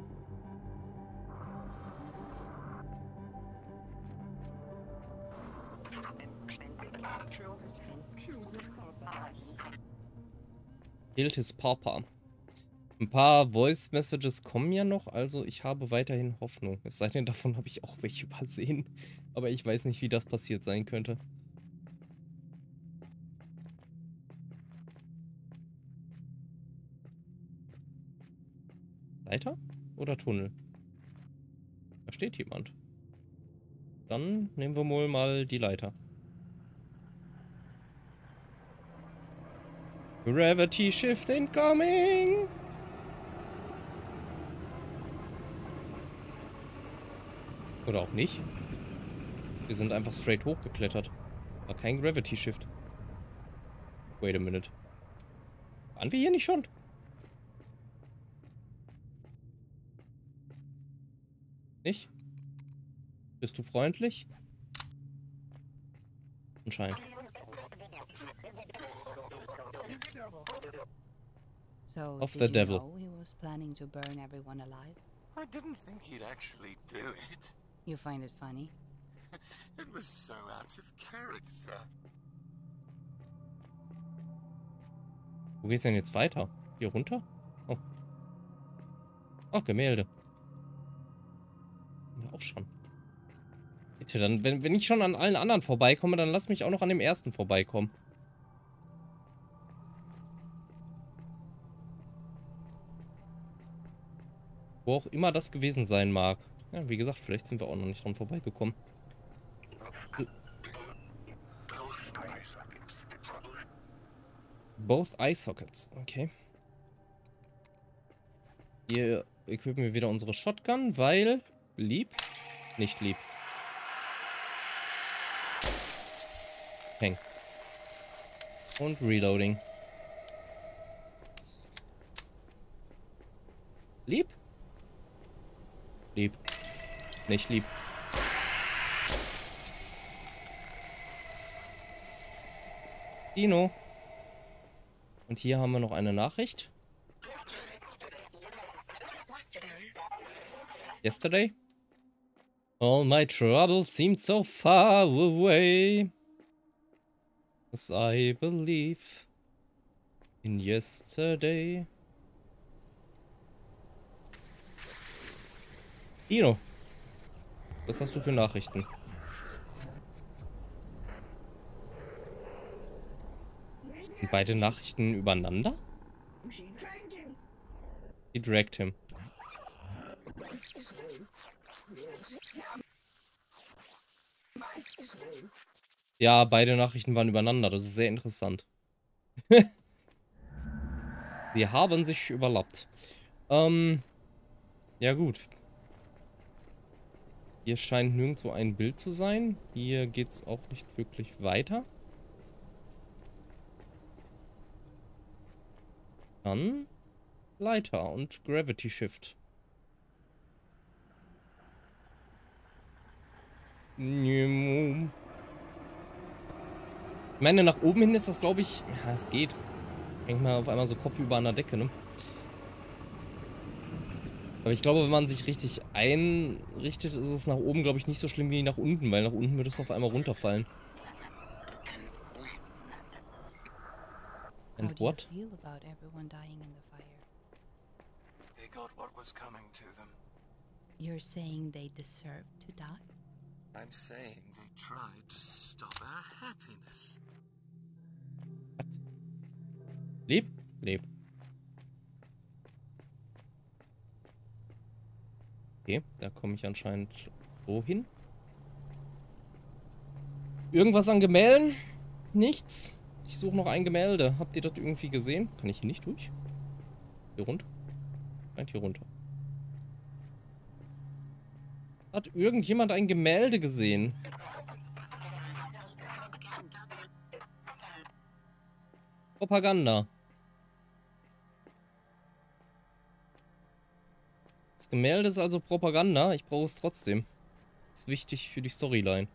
Killed his papa. Ein paar Voice Messages kommen ja noch, also ich habe weiterhin Hoffnung. Es sei denn, davon habe ich auch welche übersehen. Aber ich weiß nicht, wie das passiert sein könnte. Leiter oder Tunnel? Da steht jemand. Dann nehmen wir mal die Leiter. Gravity Shift incoming! Oder auch nicht. Wir sind einfach straight hochgeklettert. War kein Gravity Shift. Wait a minute. Waren wir hier nicht schon? Nicht? Bist du freundlich? Anscheinend. So, Of did the you devil. know he was planning to burn everyone alive? I didn't think he'd actually do it. You find it funny? It was so out of character. Wo geht's denn jetzt weiter? Hier runter? Oh. Ach, Gemälde. Ja, auch schon. Bitte, dann, wenn ich schon an allen anderen vorbeikomme, dann lass mich auch noch an dem ersten vorbeikommen. Wo auch immer das gewesen sein mag. Ja, wie gesagt, vielleicht sind wir auch noch nicht dran vorbeigekommen. Both Eye Sockets, okay. Hier equippen wir wieder unsere Shotgun, weil... Lieb? Nicht lieb. Peng. Und Reloading. Lieb? Lieb. Nicht lieb. Dino. Und hier haben wir noch eine Nachricht. Yesterday? All my troubles seemed so far away. As I believe in yesterday. Dino. Was hast du für Nachrichten? Sind beide Nachrichten übereinander? Die dragged him. Ja, beide Nachrichten waren übereinander. Das ist sehr interessant. Die haben sich überlappt. Ja gut. Hier scheint nirgendwo ein Bild zu sein. Hier geht's auch nicht wirklich weiter. Dann Leiter und Gravity Shift. Ich meine, nach oben hin ist das, glaube ich... Ja, es geht. Hängt mal auf einmal so kopfüber an der Decke, ne? Aber ich glaube, wenn man sich richtig einrichtet, ist es nach oben, glaube ich, nicht so schlimm wie nach unten, weil nach unten würde es auf einmal runterfallen. And what? How do you feel about everyone dying in the fire? They got what was coming to them. You're saying they deserve to die? I'm saying they tried to stop our happiness. Leb? Leb. Okay, da komme ich anscheinend so hin. Irgendwas an Gemälden? Nichts. Ich suche noch ein Gemälde. Habt ihr das irgendwie gesehen? Kann ich hier nicht durch? Hier runter? Nein, hier runter. Hat irgendjemand ein Gemälde gesehen? Propaganda. Das Gemälde ist also Propaganda. Ich brauche es trotzdem. Das ist wichtig für die Storyline.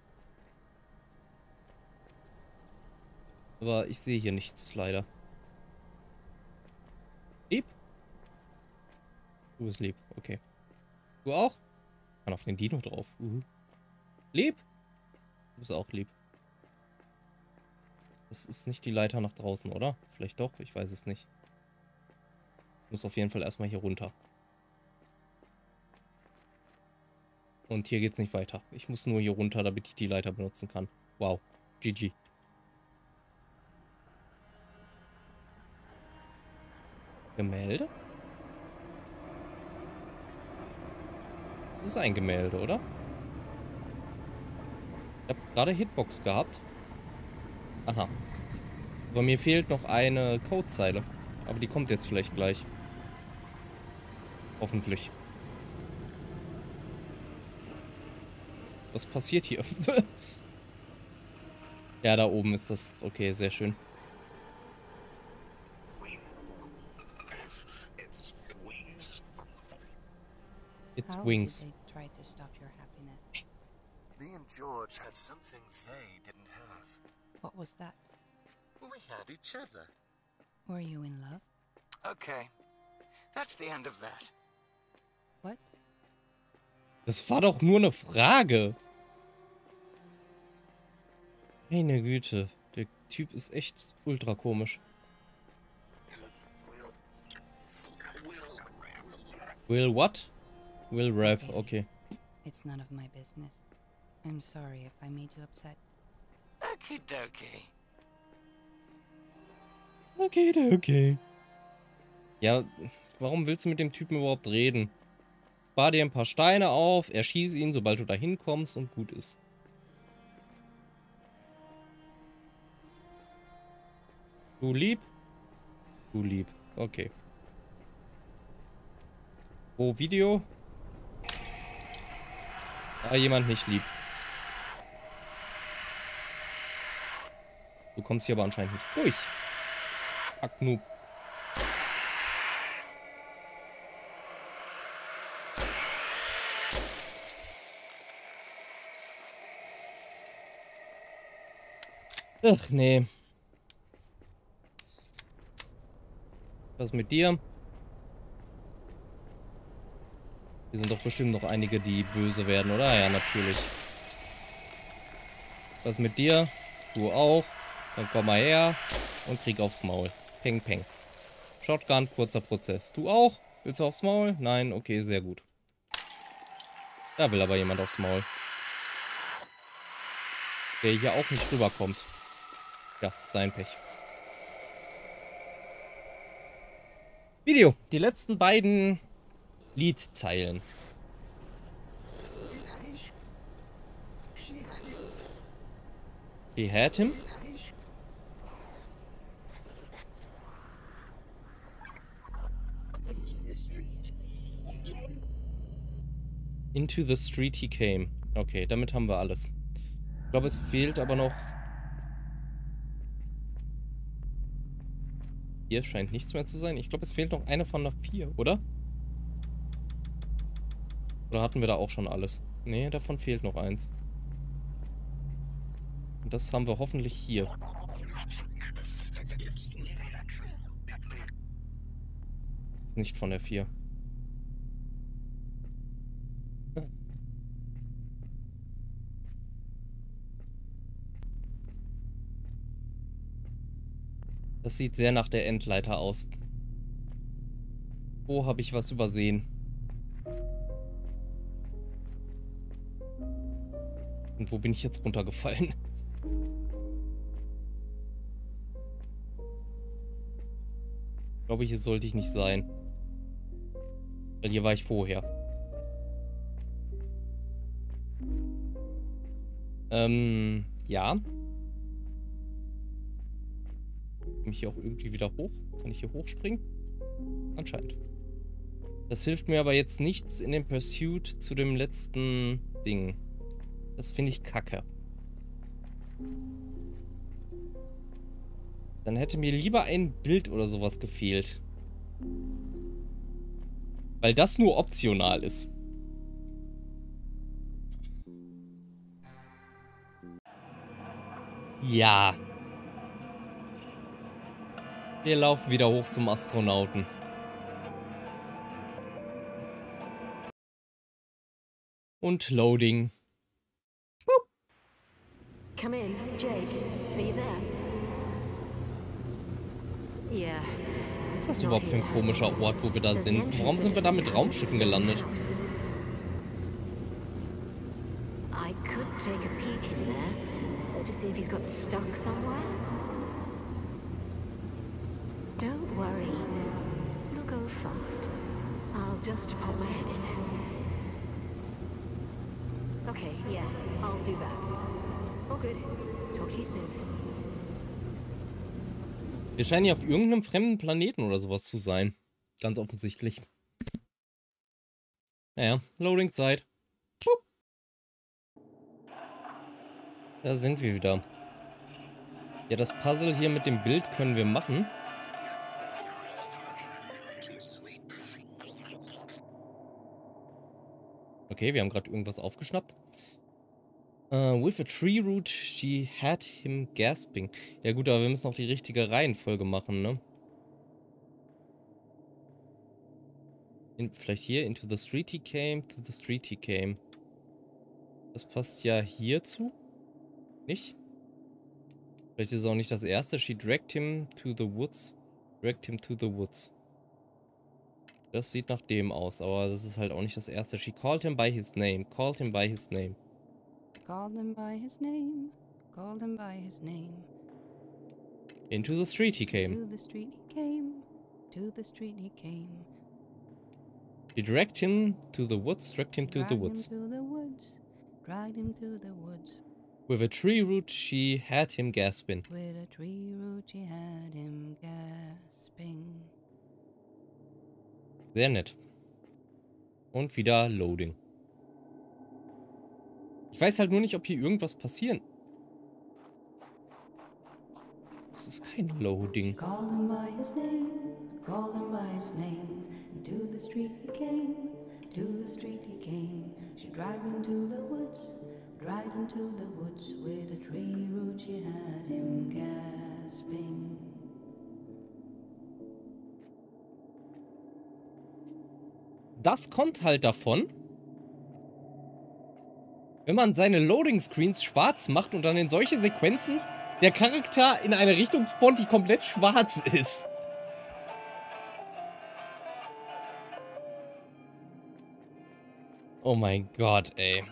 Aber ich sehe hier nichts, leider. Lieb? Du bist lieb, okay. Du auch? Ich kann auf den Dino drauf. Lieb? Du bist auch lieb. Das ist nicht die Leiter nach draußen, oder? Vielleicht doch, ich weiß es nicht. Ich muss auf jeden Fall erstmal hier runter. Und hier geht's nicht weiter. Ich muss nur hier runter, damit ich die Leiter benutzen kann. Wow. GG. Gemälde? Das ist ein Gemälde, oder? Ich habe gerade Hitbox gehabt. Aha. Aber mir fehlt noch eine Codezeile. Aber die kommt jetzt vielleicht gleich. Hoffentlich. Was passiert hier? Ja, da oben ist das. Okay, sehr schön. It's How wings. did they try to stop your happiness? Me and George had something they didn't have. What was that? We had each other. Were you in love? Okay. That's the end of that. What? Das war doch nur eine Frage. Meine Güte. Der Typ ist echt ultra komisch. Will what? Will rap, okay. It's none of my business. I'm sorry if I made you upset. Okie dokie. Okay. Ja, warum willst du mit dem Typen überhaupt reden? Spar dir ein paar Steine auf, erschieß ihn, sobald du da hinkommst und gut ist. Du lieb? Du lieb. Okay. Wo Video? Da jemand nicht lieb. Du kommst hier aber anscheinend nicht durch. Fuck, Noob. Ach, nee. Was mit dir? Hier sind doch bestimmt noch einige, die böse werden, oder? Ja, natürlich. Was mit dir? Du auch. Dann komm mal her und krieg aufs Maul. Peng, peng. Shotgun, kurzer Prozess. Du auch? Willst du aufs Maul? Nein, okay, sehr gut. Da will aber jemand aufs Maul. Der hier auch nicht rüberkommt. Ja, sein Pech. Video. Die letzten beiden Liedzeilen. He had him. Into the street he came. Okay, damit haben wir alles. Ich glaube, es fehlt aber noch... Hier scheint nichts mehr zu sein. Ich glaube, es fehlt noch eine von der 4, oder? Oder hatten wir da auch schon alles? Nee, davon fehlt noch eins. Und das haben wir hoffentlich hier. Ist nicht von der 4. Das sieht sehr nach der Endleiter aus. Wo habe ich was übersehen? Und wo bin ich jetzt runtergefallen? Ich glaube, hier sollte ich nicht sein. Weil hier war ich vorher. Ja. Komme ich hier auch irgendwie wieder hoch? Kann ich hier hochspringen? Anscheinend. Das hilft mir aber jetzt nichts in dem Pursuit zu dem letzten Ding. Das finde ich kacke. Dann hätte mir lieber ein Bild oder sowas gefehlt. Weil das nur optional ist. Ja. Wir laufen wieder hoch zum Astronauten. Und Loading. Come in, Jake. Are you there? Yeah. Was ist das überhaupt für ein komischer Ort, wo wir da sind? Warum sind wir da mit Raumschiffen gelandet? I could take a peek in there to see if he's got stuck somewhere. Don't worry. It'll go fast. I'll just pop my head in. Okay, yeah, I'll do that. All good. Talk to you soon. Wir scheinen ja auf irgendeinem fremden Planeten oder sowas zu sein. Ganz offensichtlich. Naja, Loading-Zeit. Da sind wir wieder. Ja, das Puzzle hier mit dem Bild können wir machen. Okay, wir haben gerade irgendwas aufgeschnappt. With a tree root, she had him gasping. Ja gut, aber wir müssen auch die richtige Reihenfolge machen, ne? Vielleicht hier, into the street he came, to the street he came. Das passt ja hierzu. Nicht? Vielleicht ist es auch nicht das erste. She dragged him to the woods. Dragged him to the woods. Das sieht nach dem aus, aber das ist halt auch nicht das erste. She called him by his name. Called him by his name. Called him by his name. Called him by his name. Into the street he came. To the street he came. To the street he came. She dragged him to the woods. Dragged him to the woods. Dragged him to the woods. Dragged him to the woods. With a tree root she had him gasping. With a tree root she had him gasping. Sehr nett. Und wieder Loading. Ich weiß halt nur nicht, ob hier irgendwas passieren. Das ist kein Loading. Called him by his name. Called him by his name. And to the street he came. To the street he came. She dragged him to the woods. Dragged him to the woods. With a tree root she had him gasping. Das kommt halt davon, wenn man seine Loading-Screens schwarz macht und dann in solchen Sequenzen der Charakter in eine Richtung spawnt, die komplett schwarz ist. Oh mein Gott, ey.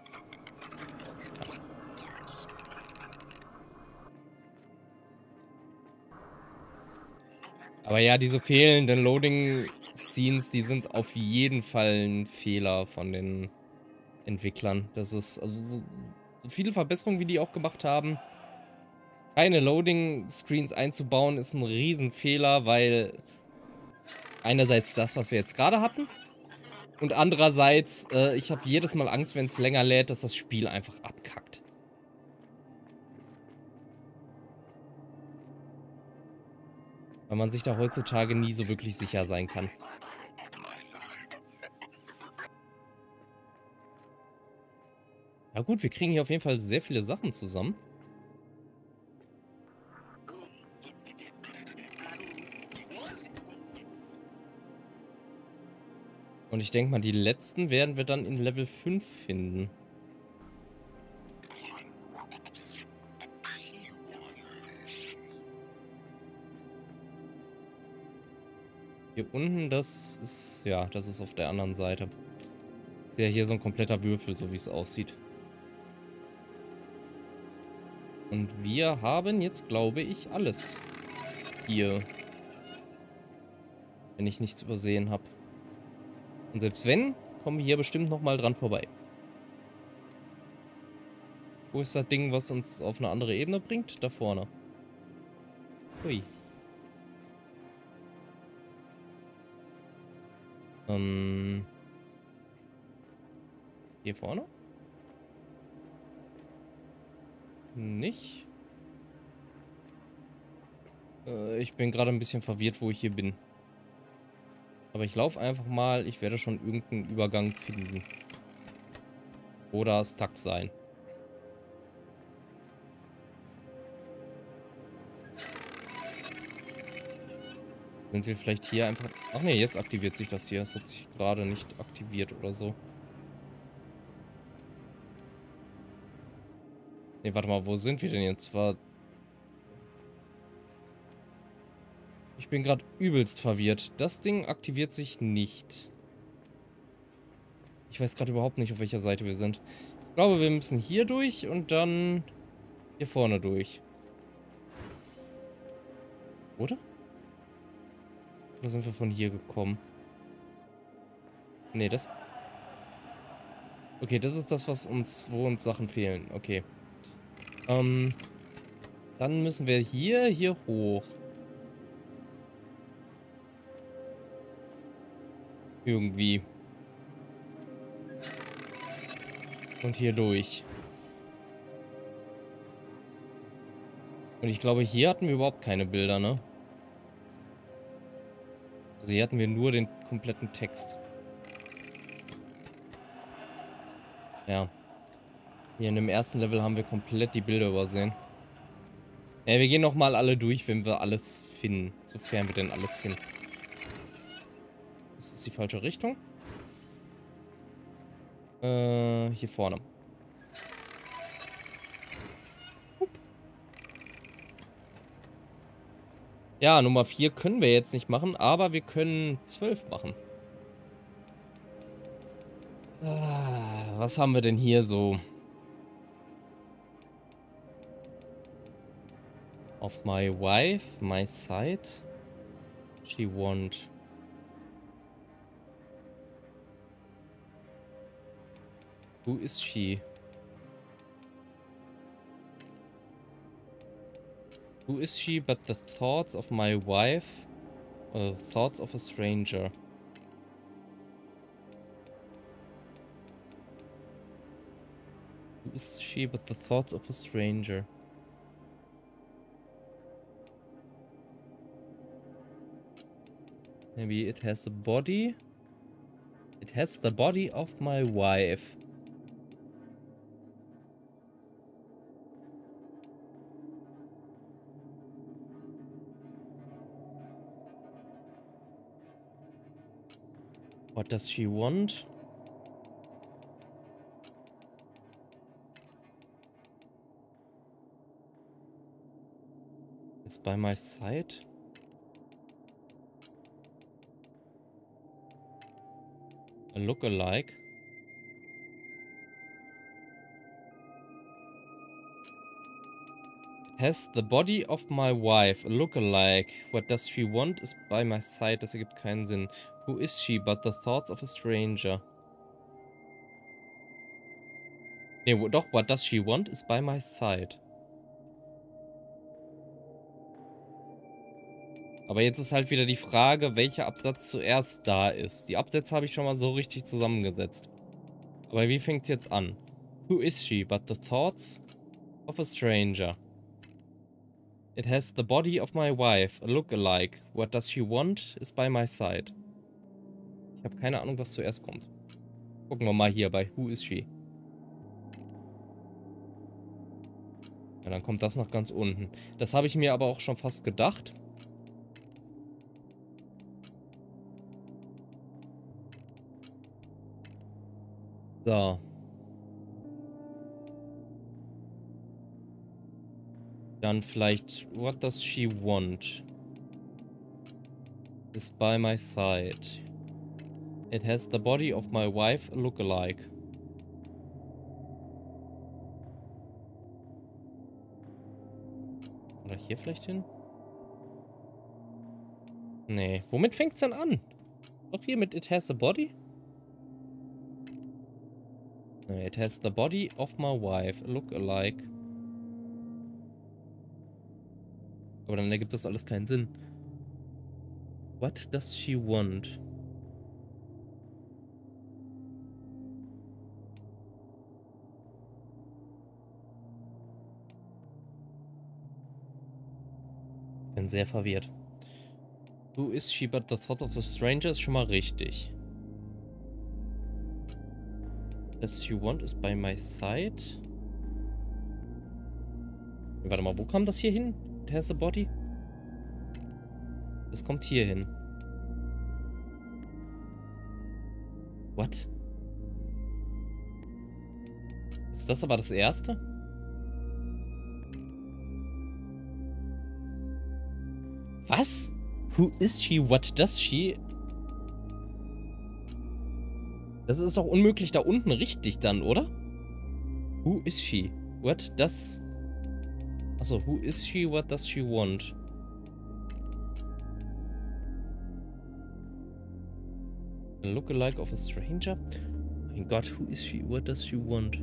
Aber ja, diese fehlenden Loading-Scenes, die sind auf jeden Fall ein Fehler von den Entwicklern. Das ist, also so viele Verbesserungen, wie die auch gemacht haben, keine Loading-Screens einzubauen, ist ein Riesenfehler, weil einerseits das, was wir jetzt gerade hatten, und andererseits, ich habe jedes Mal Angst, wenn es länger lädt, dass das Spiel einfach abkackt. Weil man sich da heutzutage nie so wirklich sicher sein kann. Na gut, wir kriegen hier auf jeden Fall sehr viele Sachen zusammen. Und ich denke mal, die letzten werden wir dann in Level 5 finden. Hier unten, das ist, ja, das ist auf der anderen Seite. Ist ja hier so ein kompletter Würfel, so wie es aussieht. Und wir haben jetzt, glaube ich, alles hier. Wenn ich nichts übersehen habe. Und selbst wenn, kommen wir hier bestimmt nochmal dran vorbei. Wo ist das Ding, was uns auf eine andere Ebene bringt? Da vorne. Hui. Hier vorne? Nicht? Ich bin gerade ein bisschen verwirrt, wo ich hier bin. Aber ich laufe einfach mal. Ich werde schon irgendeinen Übergang finden. Oder stuck sein. Sind wir vielleicht hier einfach... Ach nee, jetzt aktiviert sich das hier. Es hat sich gerade nicht aktiviert oder so. Nee, warte mal, wo sind wir denn jetzt? Ich bin gerade übelst verwirrt. Das Ding aktiviert sich nicht. Ich weiß gerade überhaupt nicht, auf welcher Seite wir sind. Ich glaube, wir müssen hier durch und dann hier vorne durch. Oder? Oder sind wir von hier gekommen? Nee, das... Okay, das ist das, wo uns Sachen fehlen. Okay. Dann müssen wir hier hoch. Irgendwie. Und hier durch. Und ich glaube, hier hatten wir überhaupt keine Bilder, ne? Also hier hatten wir nur den kompletten Text. Ja. Hier in dem ersten Level haben wir komplett die Bilder übersehen. Ja, wir gehen nochmal alle durch, wenn wir alles finden. Sofern wir denn alles finden. Das ist die falsche Richtung. Hier vorne. Ja, Nummer 4 können wir jetzt nicht machen, aber wir können 12 machen. Was haben wir denn hier so? Of my wife, my side. She want. Who is she? Who is she but the thoughts of my wife or the thoughts of a stranger? Who is she but the thoughts of a stranger? Maybe it has a body. It has the body of my wife. What does she want? Is by my side? A look-alike? Has the body of my wife, a look-alike. What does she want is by my side. Das ergibt keinen Sinn. Who is she but the thoughts of a stranger? Nee, doch, what does she want is by my side. Aber jetzt ist halt wieder die Frage, welcher Absatz zuerst da ist. Die Absätze habe ich schon mal so richtig zusammengesetzt. Aber wie fängt es jetzt an? Who is she but the thoughts of a stranger? It has the body of my wife, a look-alike. What does she want is by my side. Ich habe keine Ahnung, was zuerst kommt. Gucken wir mal hier bei Who is she? Ja, dann kommt das noch ganz unten. Das habe ich mir aber auch schon fast gedacht. So. Dann vielleicht, what does she want? Is by my side. It has the body of my wife, a look-alike. Oder hier vielleicht hin? Nee, womit fängt's denn an? Doch hier mit It has a body? Nee, it has the body of my wife, a look-alike. Aber dann ergibt das alles keinen Sinn. What does she want? Bin sehr verwirrt. Who is she but the thought of a stranger ist schon mal richtig. Does she want is by my side? Warte mal, wo kam das hier hin? It has a body? Das kommt hier hin. What? Ist das aber das erste? Was? Who is she? What does she? Das ist doch unmöglich da unten richtig dann, oder? Who is she? What does... Achso, who is she? What does she want? A look-alike of a stranger? Mein Gott, who is she? What does she want?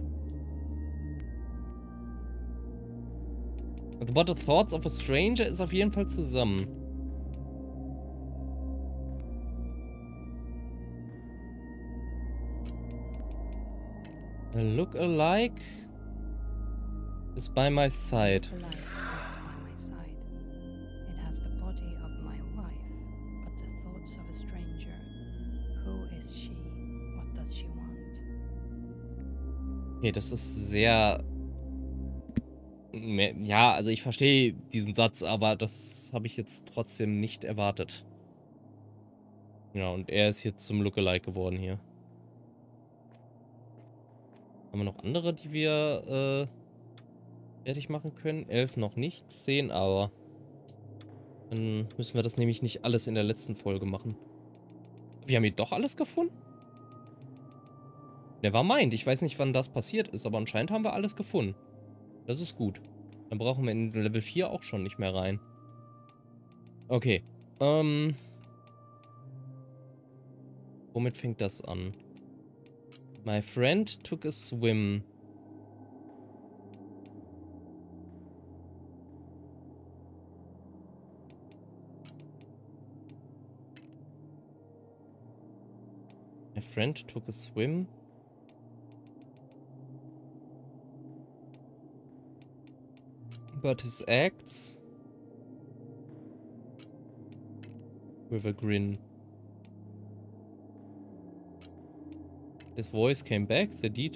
But the thoughts of a stranger ist auf jeden Fall zusammen. A look-alike is by my side. The light is by my side. It has the body of my wife, but the thoughts of a stranger. Who is she? What does she want? Okay, das ist sehr... Ja, also ich verstehe diesen Satz, aber das habe ich jetzt trotzdem nicht erwartet. Ja, und er ist jetzt zum Lookalike geworden hier. Haben wir noch andere, die wir fertig machen können? 11 noch nicht, 10 aber. Dann müssen wir das nämlich nicht alles in der letzten Folge machen. Wir haben hier doch alles gefunden? Nevermind, ich weiß nicht, wann das passiert ist, aber anscheinend haben wir alles gefunden. Das ist gut. Dann brauchen wir in Level 4 auch schon nicht mehr rein. Okay. Womit fängt das an? My friend took a swim. My friend took a swim. But his acts with a grin. His voice came back, the deed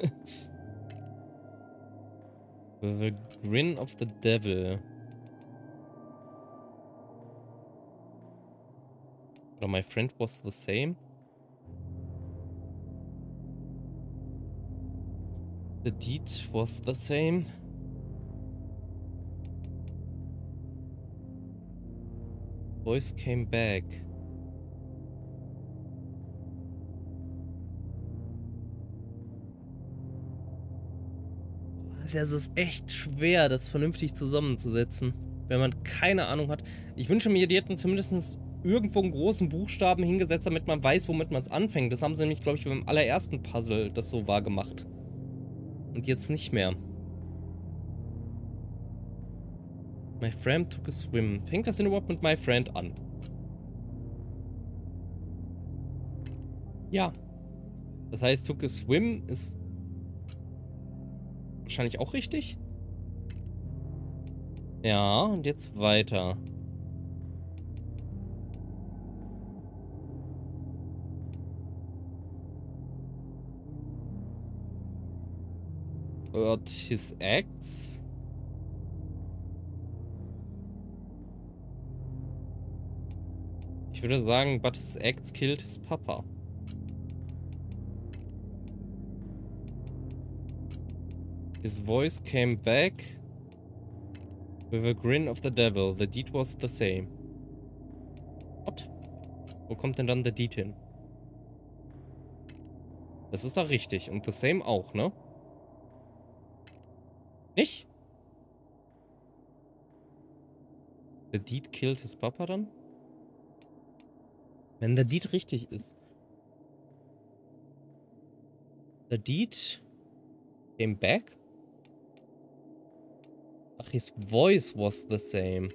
with a grin of the devil. Or my friend was the same. The deed was the same. Voice came back. Es ist echt schwer, das vernünftig zusammenzusetzen, wenn man keine Ahnung hat. Ich wünsche mir, die hätten zumindest irgendwo einen großen Buchstaben hingesetzt, damit man weiß, womit man es anfängt. Das haben sie nämlich, glaube ich, beim allerersten Puzzle das so war gemacht. Und jetzt nicht mehr. My friend took a swim. Fängt das denn überhaupt mit my friend an? Ja. Das heißt, took a swim ist wahrscheinlich auch richtig. Ja, und jetzt weiter. But his acts... Ich würde sagen, but his acts killed his papa. His voice came back with a grin of the devil. The deed was the same. What? Wo kommt denn dann der Deed hin? Das ist doch richtig. Und the same auch, ne? Nicht? The deed killed his papa dann? Wenn der Deed richtig ist. The deed came back? Ach, his voice was the same.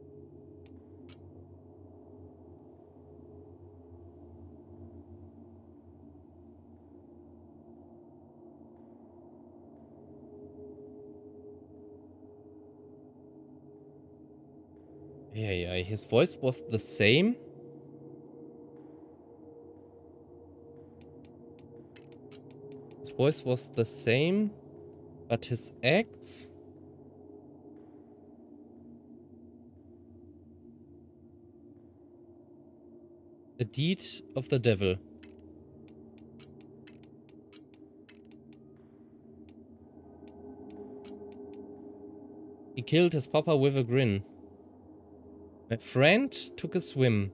Yeah, his voice was the same. His voice was the same, but his acts... The deed of the devil. He killed his papa with a grin. My friend took a swim.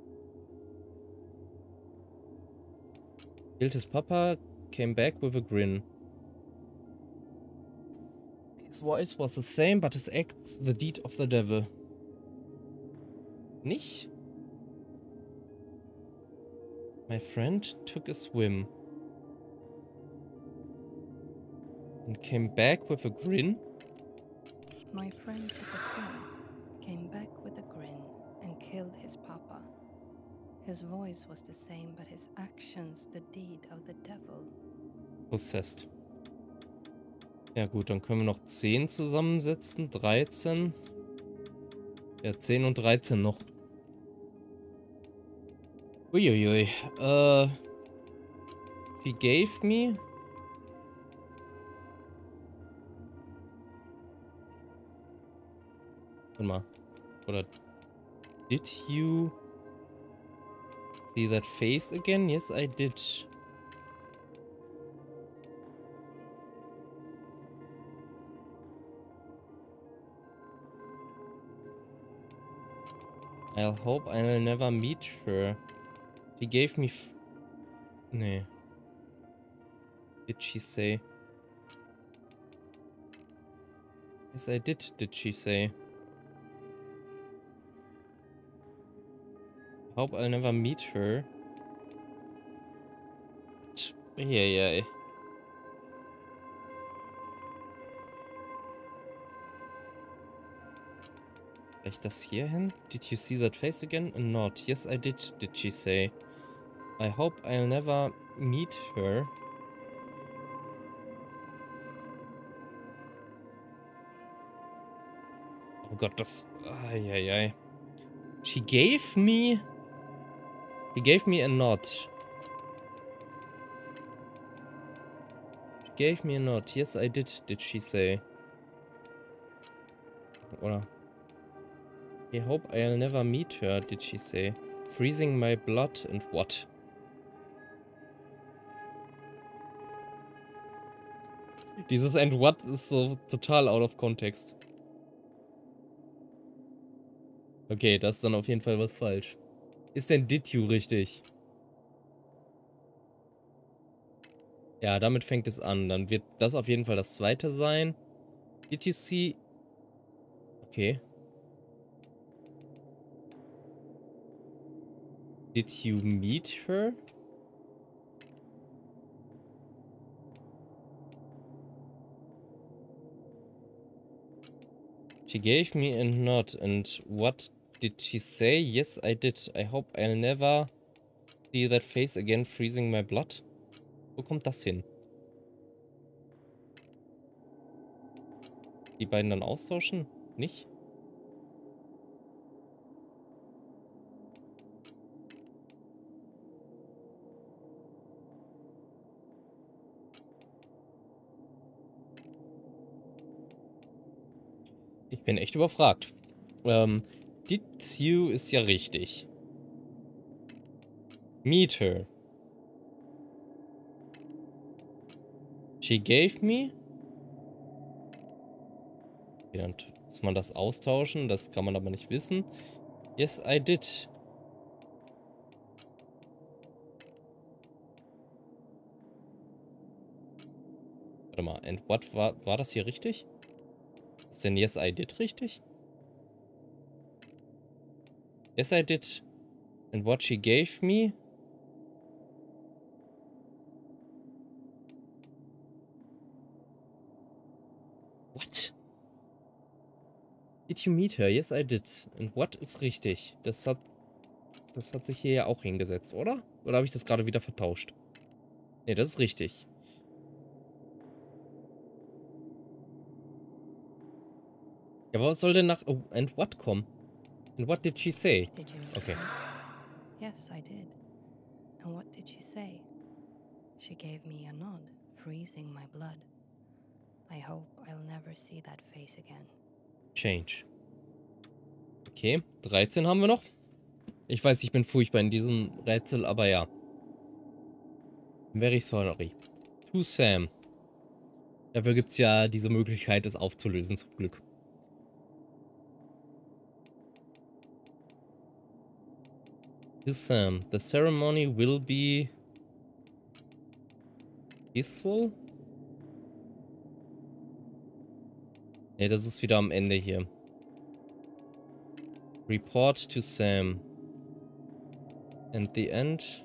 Killed his papa, came back with a grin. His voice was the same, but his acts the deed of the devil. Nicht? My friend took a swim. And came back with a grin. My friend took a swim, came back with a grin, and killed his papa. His voice was the same, but his actions the deed of the devil. Possessed. Ja gut, dann können wir noch 10 zusammensetzen. 13. Ja, 10 und 13 noch. Uiuiui. She gave me. Warte mal. Oder did you see that face again? Yes, I did. I'll hope I'll never meet her. She gave me nee. Did she say? Yes, I did she say? Hope I'll never meet her. Eieiei. Vielleicht das hier hin? Did you see that face again? Not. Yes, I did she say? I hope I'll never meet her. Oh Gott, das... Eieiei. She gave me a nod. She gave me a nod. Yes, I did she say? Oder... I hope I'll never meet her, did she say? Freezing my blood and what? Dieses and what ist so total out of context. Okay, das ist dann auf jeden Fall was falsch. Ist denn did you richtig? Ja, damit fängt es an. Dann wird das auf jeden Fall das zweite sein. Did you see... Okay. Did you meet her? She gave me a nod and what did she say? Yes, I did. I hope I'll never see that face again, freezing my blood. Wo kommt das hin? Die beiden dann austauschen? Nicht? Ich bin echt überfragt. Did you ist ja richtig. Meet her. She gave me. Okay, dann muss man das austauschen. Das kann man aber nicht wissen. Yes, I did. Warte mal. And what war das hier richtig? Ist denn yes, I did richtig? Yes, I did. And what she gave me? What? Did you meet her? Yes, I did. And what ist richtig? Das hat sich hier ja auch hingesetzt, oder? Oder habe ich das gerade wieder vertauscht? Ne, das ist richtig. Ja, aber was soll denn nach oh, and what kommen? And what did she say? Did you? Okay. Yes, I did. And what did she say? She gave me a nod, freezing my blood. I hope I'll never see that face again. Change. Okay, 13 haben wir noch. Ich weiß, ich bin furchtbar in diesem Rätsel, aber ja. Very sorry. To Sam. Dafür gibt es ja diese Möglichkeit, es aufzulösen, zum Glück. To Sam. The ceremony will be peaceful. Ne, das ist wieder am Ende hier. Report to Sam. And the end.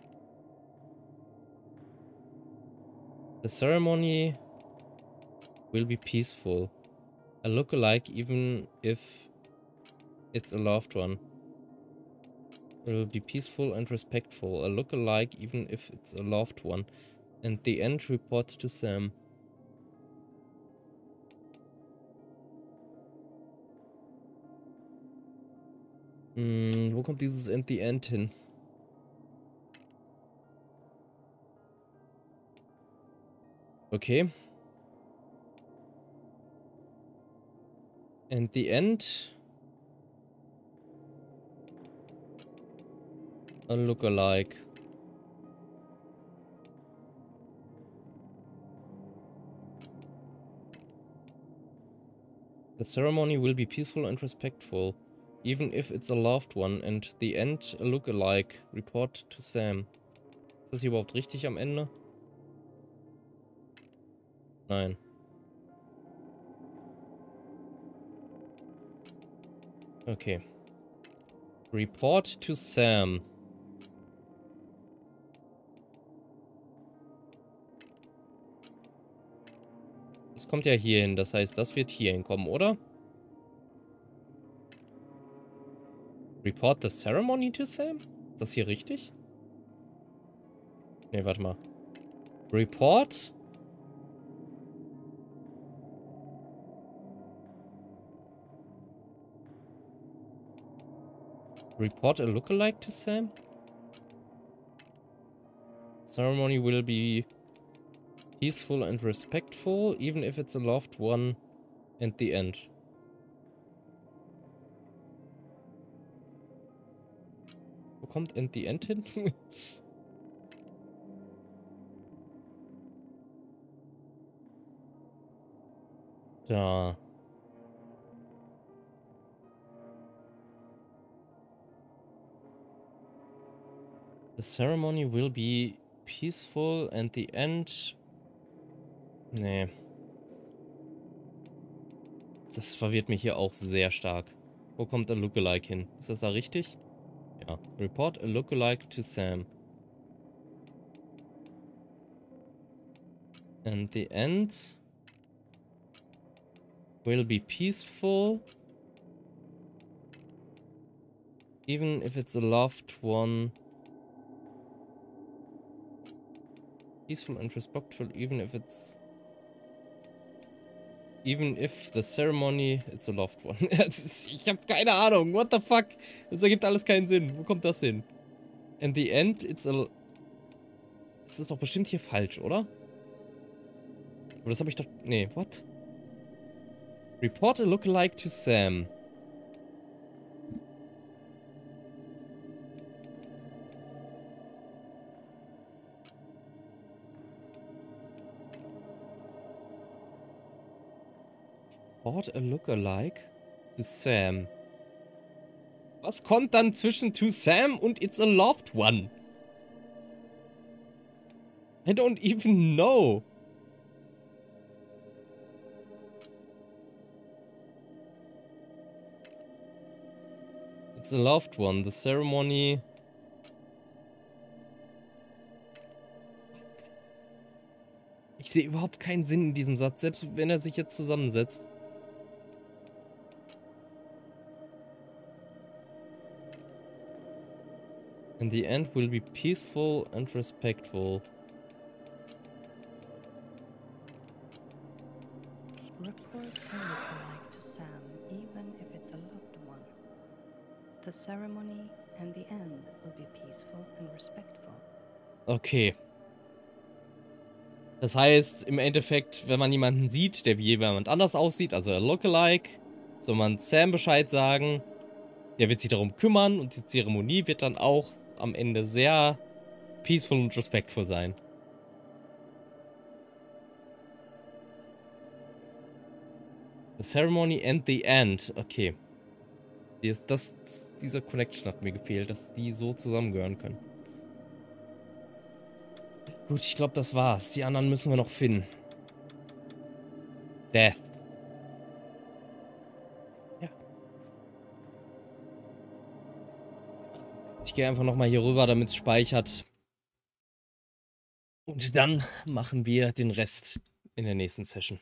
The ceremony will be peaceful. A look-alike even if it's a loved one. It will be peaceful and respectful. A look-alike even if it's a loved one. And the end, report to Sam. Wo kommt dieses and the end hin? Okay. And the end. A look-alike. The ceremony will be peaceful and respectful, even if it's a loved one, and the end a look-alike. Report to Sam. Ist das hier überhaupt richtig am Ende? Nein. Okay. Report to Sam. Das kommt ja hier hin, das heißt, das wird hier hinkommen, oder? Report the ceremony to Sam? Ist das hier richtig? Ne, warte mal. Report? Report a lookalike to Sam? Ceremony will be peaceful and respectful, even if it's a loved one and the end. Wo kommt and the end hin? Da. The ceremony will be peaceful and the end... Nee. Das verwirrt mich hier auch sehr stark. Wo kommt ein Lookalike hin? Ist das da richtig? Ja. Report a lookalike to Sam. And the end will be peaceful, even if it's a loved one. Peaceful and respectful, even if it's... Even if the ceremony, it's a loved one. Ich habe keine Ahnung. What the fuck? Das ergibt alles keinen Sinn. Wo kommt das hin? And the end, it's a... Das ist doch bestimmt hier falsch, oder? Aber das habe ich doch... Nee, what? Report a lookalike to Sam. Report a lookalike to Sam. Was kommt dann zwischen to Sam und it's a loved one? I don't even know. It's a loved one. The ceremony... Ich sehe überhaupt keinen Sinn in diesem Satz, selbst wenn er sich jetzt zusammensetzt. And the end will be peaceful and respectful. Report a lookalike to Sam, even if it's a loved one. The ceremony and the end will be peaceful and respectful. Okay. Das heißt, im Endeffekt, wenn man jemanden sieht, der wie jemand anders aussieht, also ein Lookalike, soll man Sam Bescheid sagen. Der wird sich darum kümmern und die Zeremonie wird dann auch am Ende sehr peaceful und respectful sein. The ceremony and the end. Okay. Dieser Connection hat mir gefehlt, dass die so zusammengehören können. Gut, ich glaube, das war's. Die anderen müssen wir noch finden. Death. Ja. Ich gehe einfach nochmal hier rüber, damit es speichert. Und dann machen wir den Rest in der nächsten Session.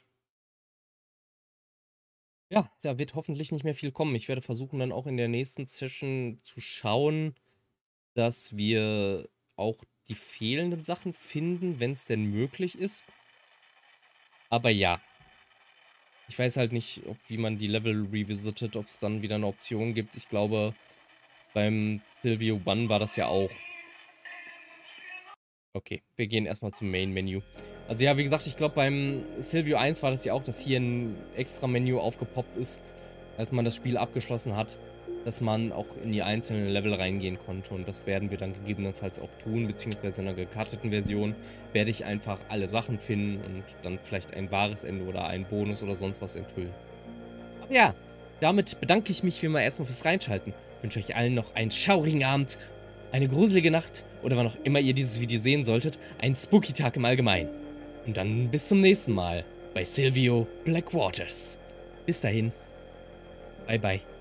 Ja, da wird hoffentlich nicht mehr viel kommen. Ich werde versuchen, dann auch in der nächsten Session zu schauen, dass wir auch die fehlenden Sachen finden, wenn es denn möglich ist. Aber ja. Ich weiß halt nicht, wie man die Level revisitet, ob es dann wieder eine Option gibt. Ich glaube, beim Silvio One war das ja auch. Okay, wir gehen erstmal zum Main-Menü. Also ja, wie gesagt, ich glaube, beim Silvio 1 war das ja auch, dass hier ein extra Menü aufgepoppt ist, als man das Spiel abgeschlossen hat, dass man auch in die einzelnen Level reingehen konnte. Und das werden wir dann gegebenenfalls auch tun, beziehungsweise in einer gekarteten Version werde ich einfach alle Sachen finden und dann vielleicht ein wahres Ende oder einen Bonus oder sonst was enthüllen. Aber ja, damit bedanke ich mich wie immer erstmal fürs Reinschalten. Wünsche euch allen noch einen schaurigen Abend, eine gruselige Nacht oder wann auch immer ihr dieses Video sehen solltet, einen spooky Tag im Allgemeinen. Und dann bis zum nächsten Mal bei Silvio Blackwaters. Bis dahin. Bye bye.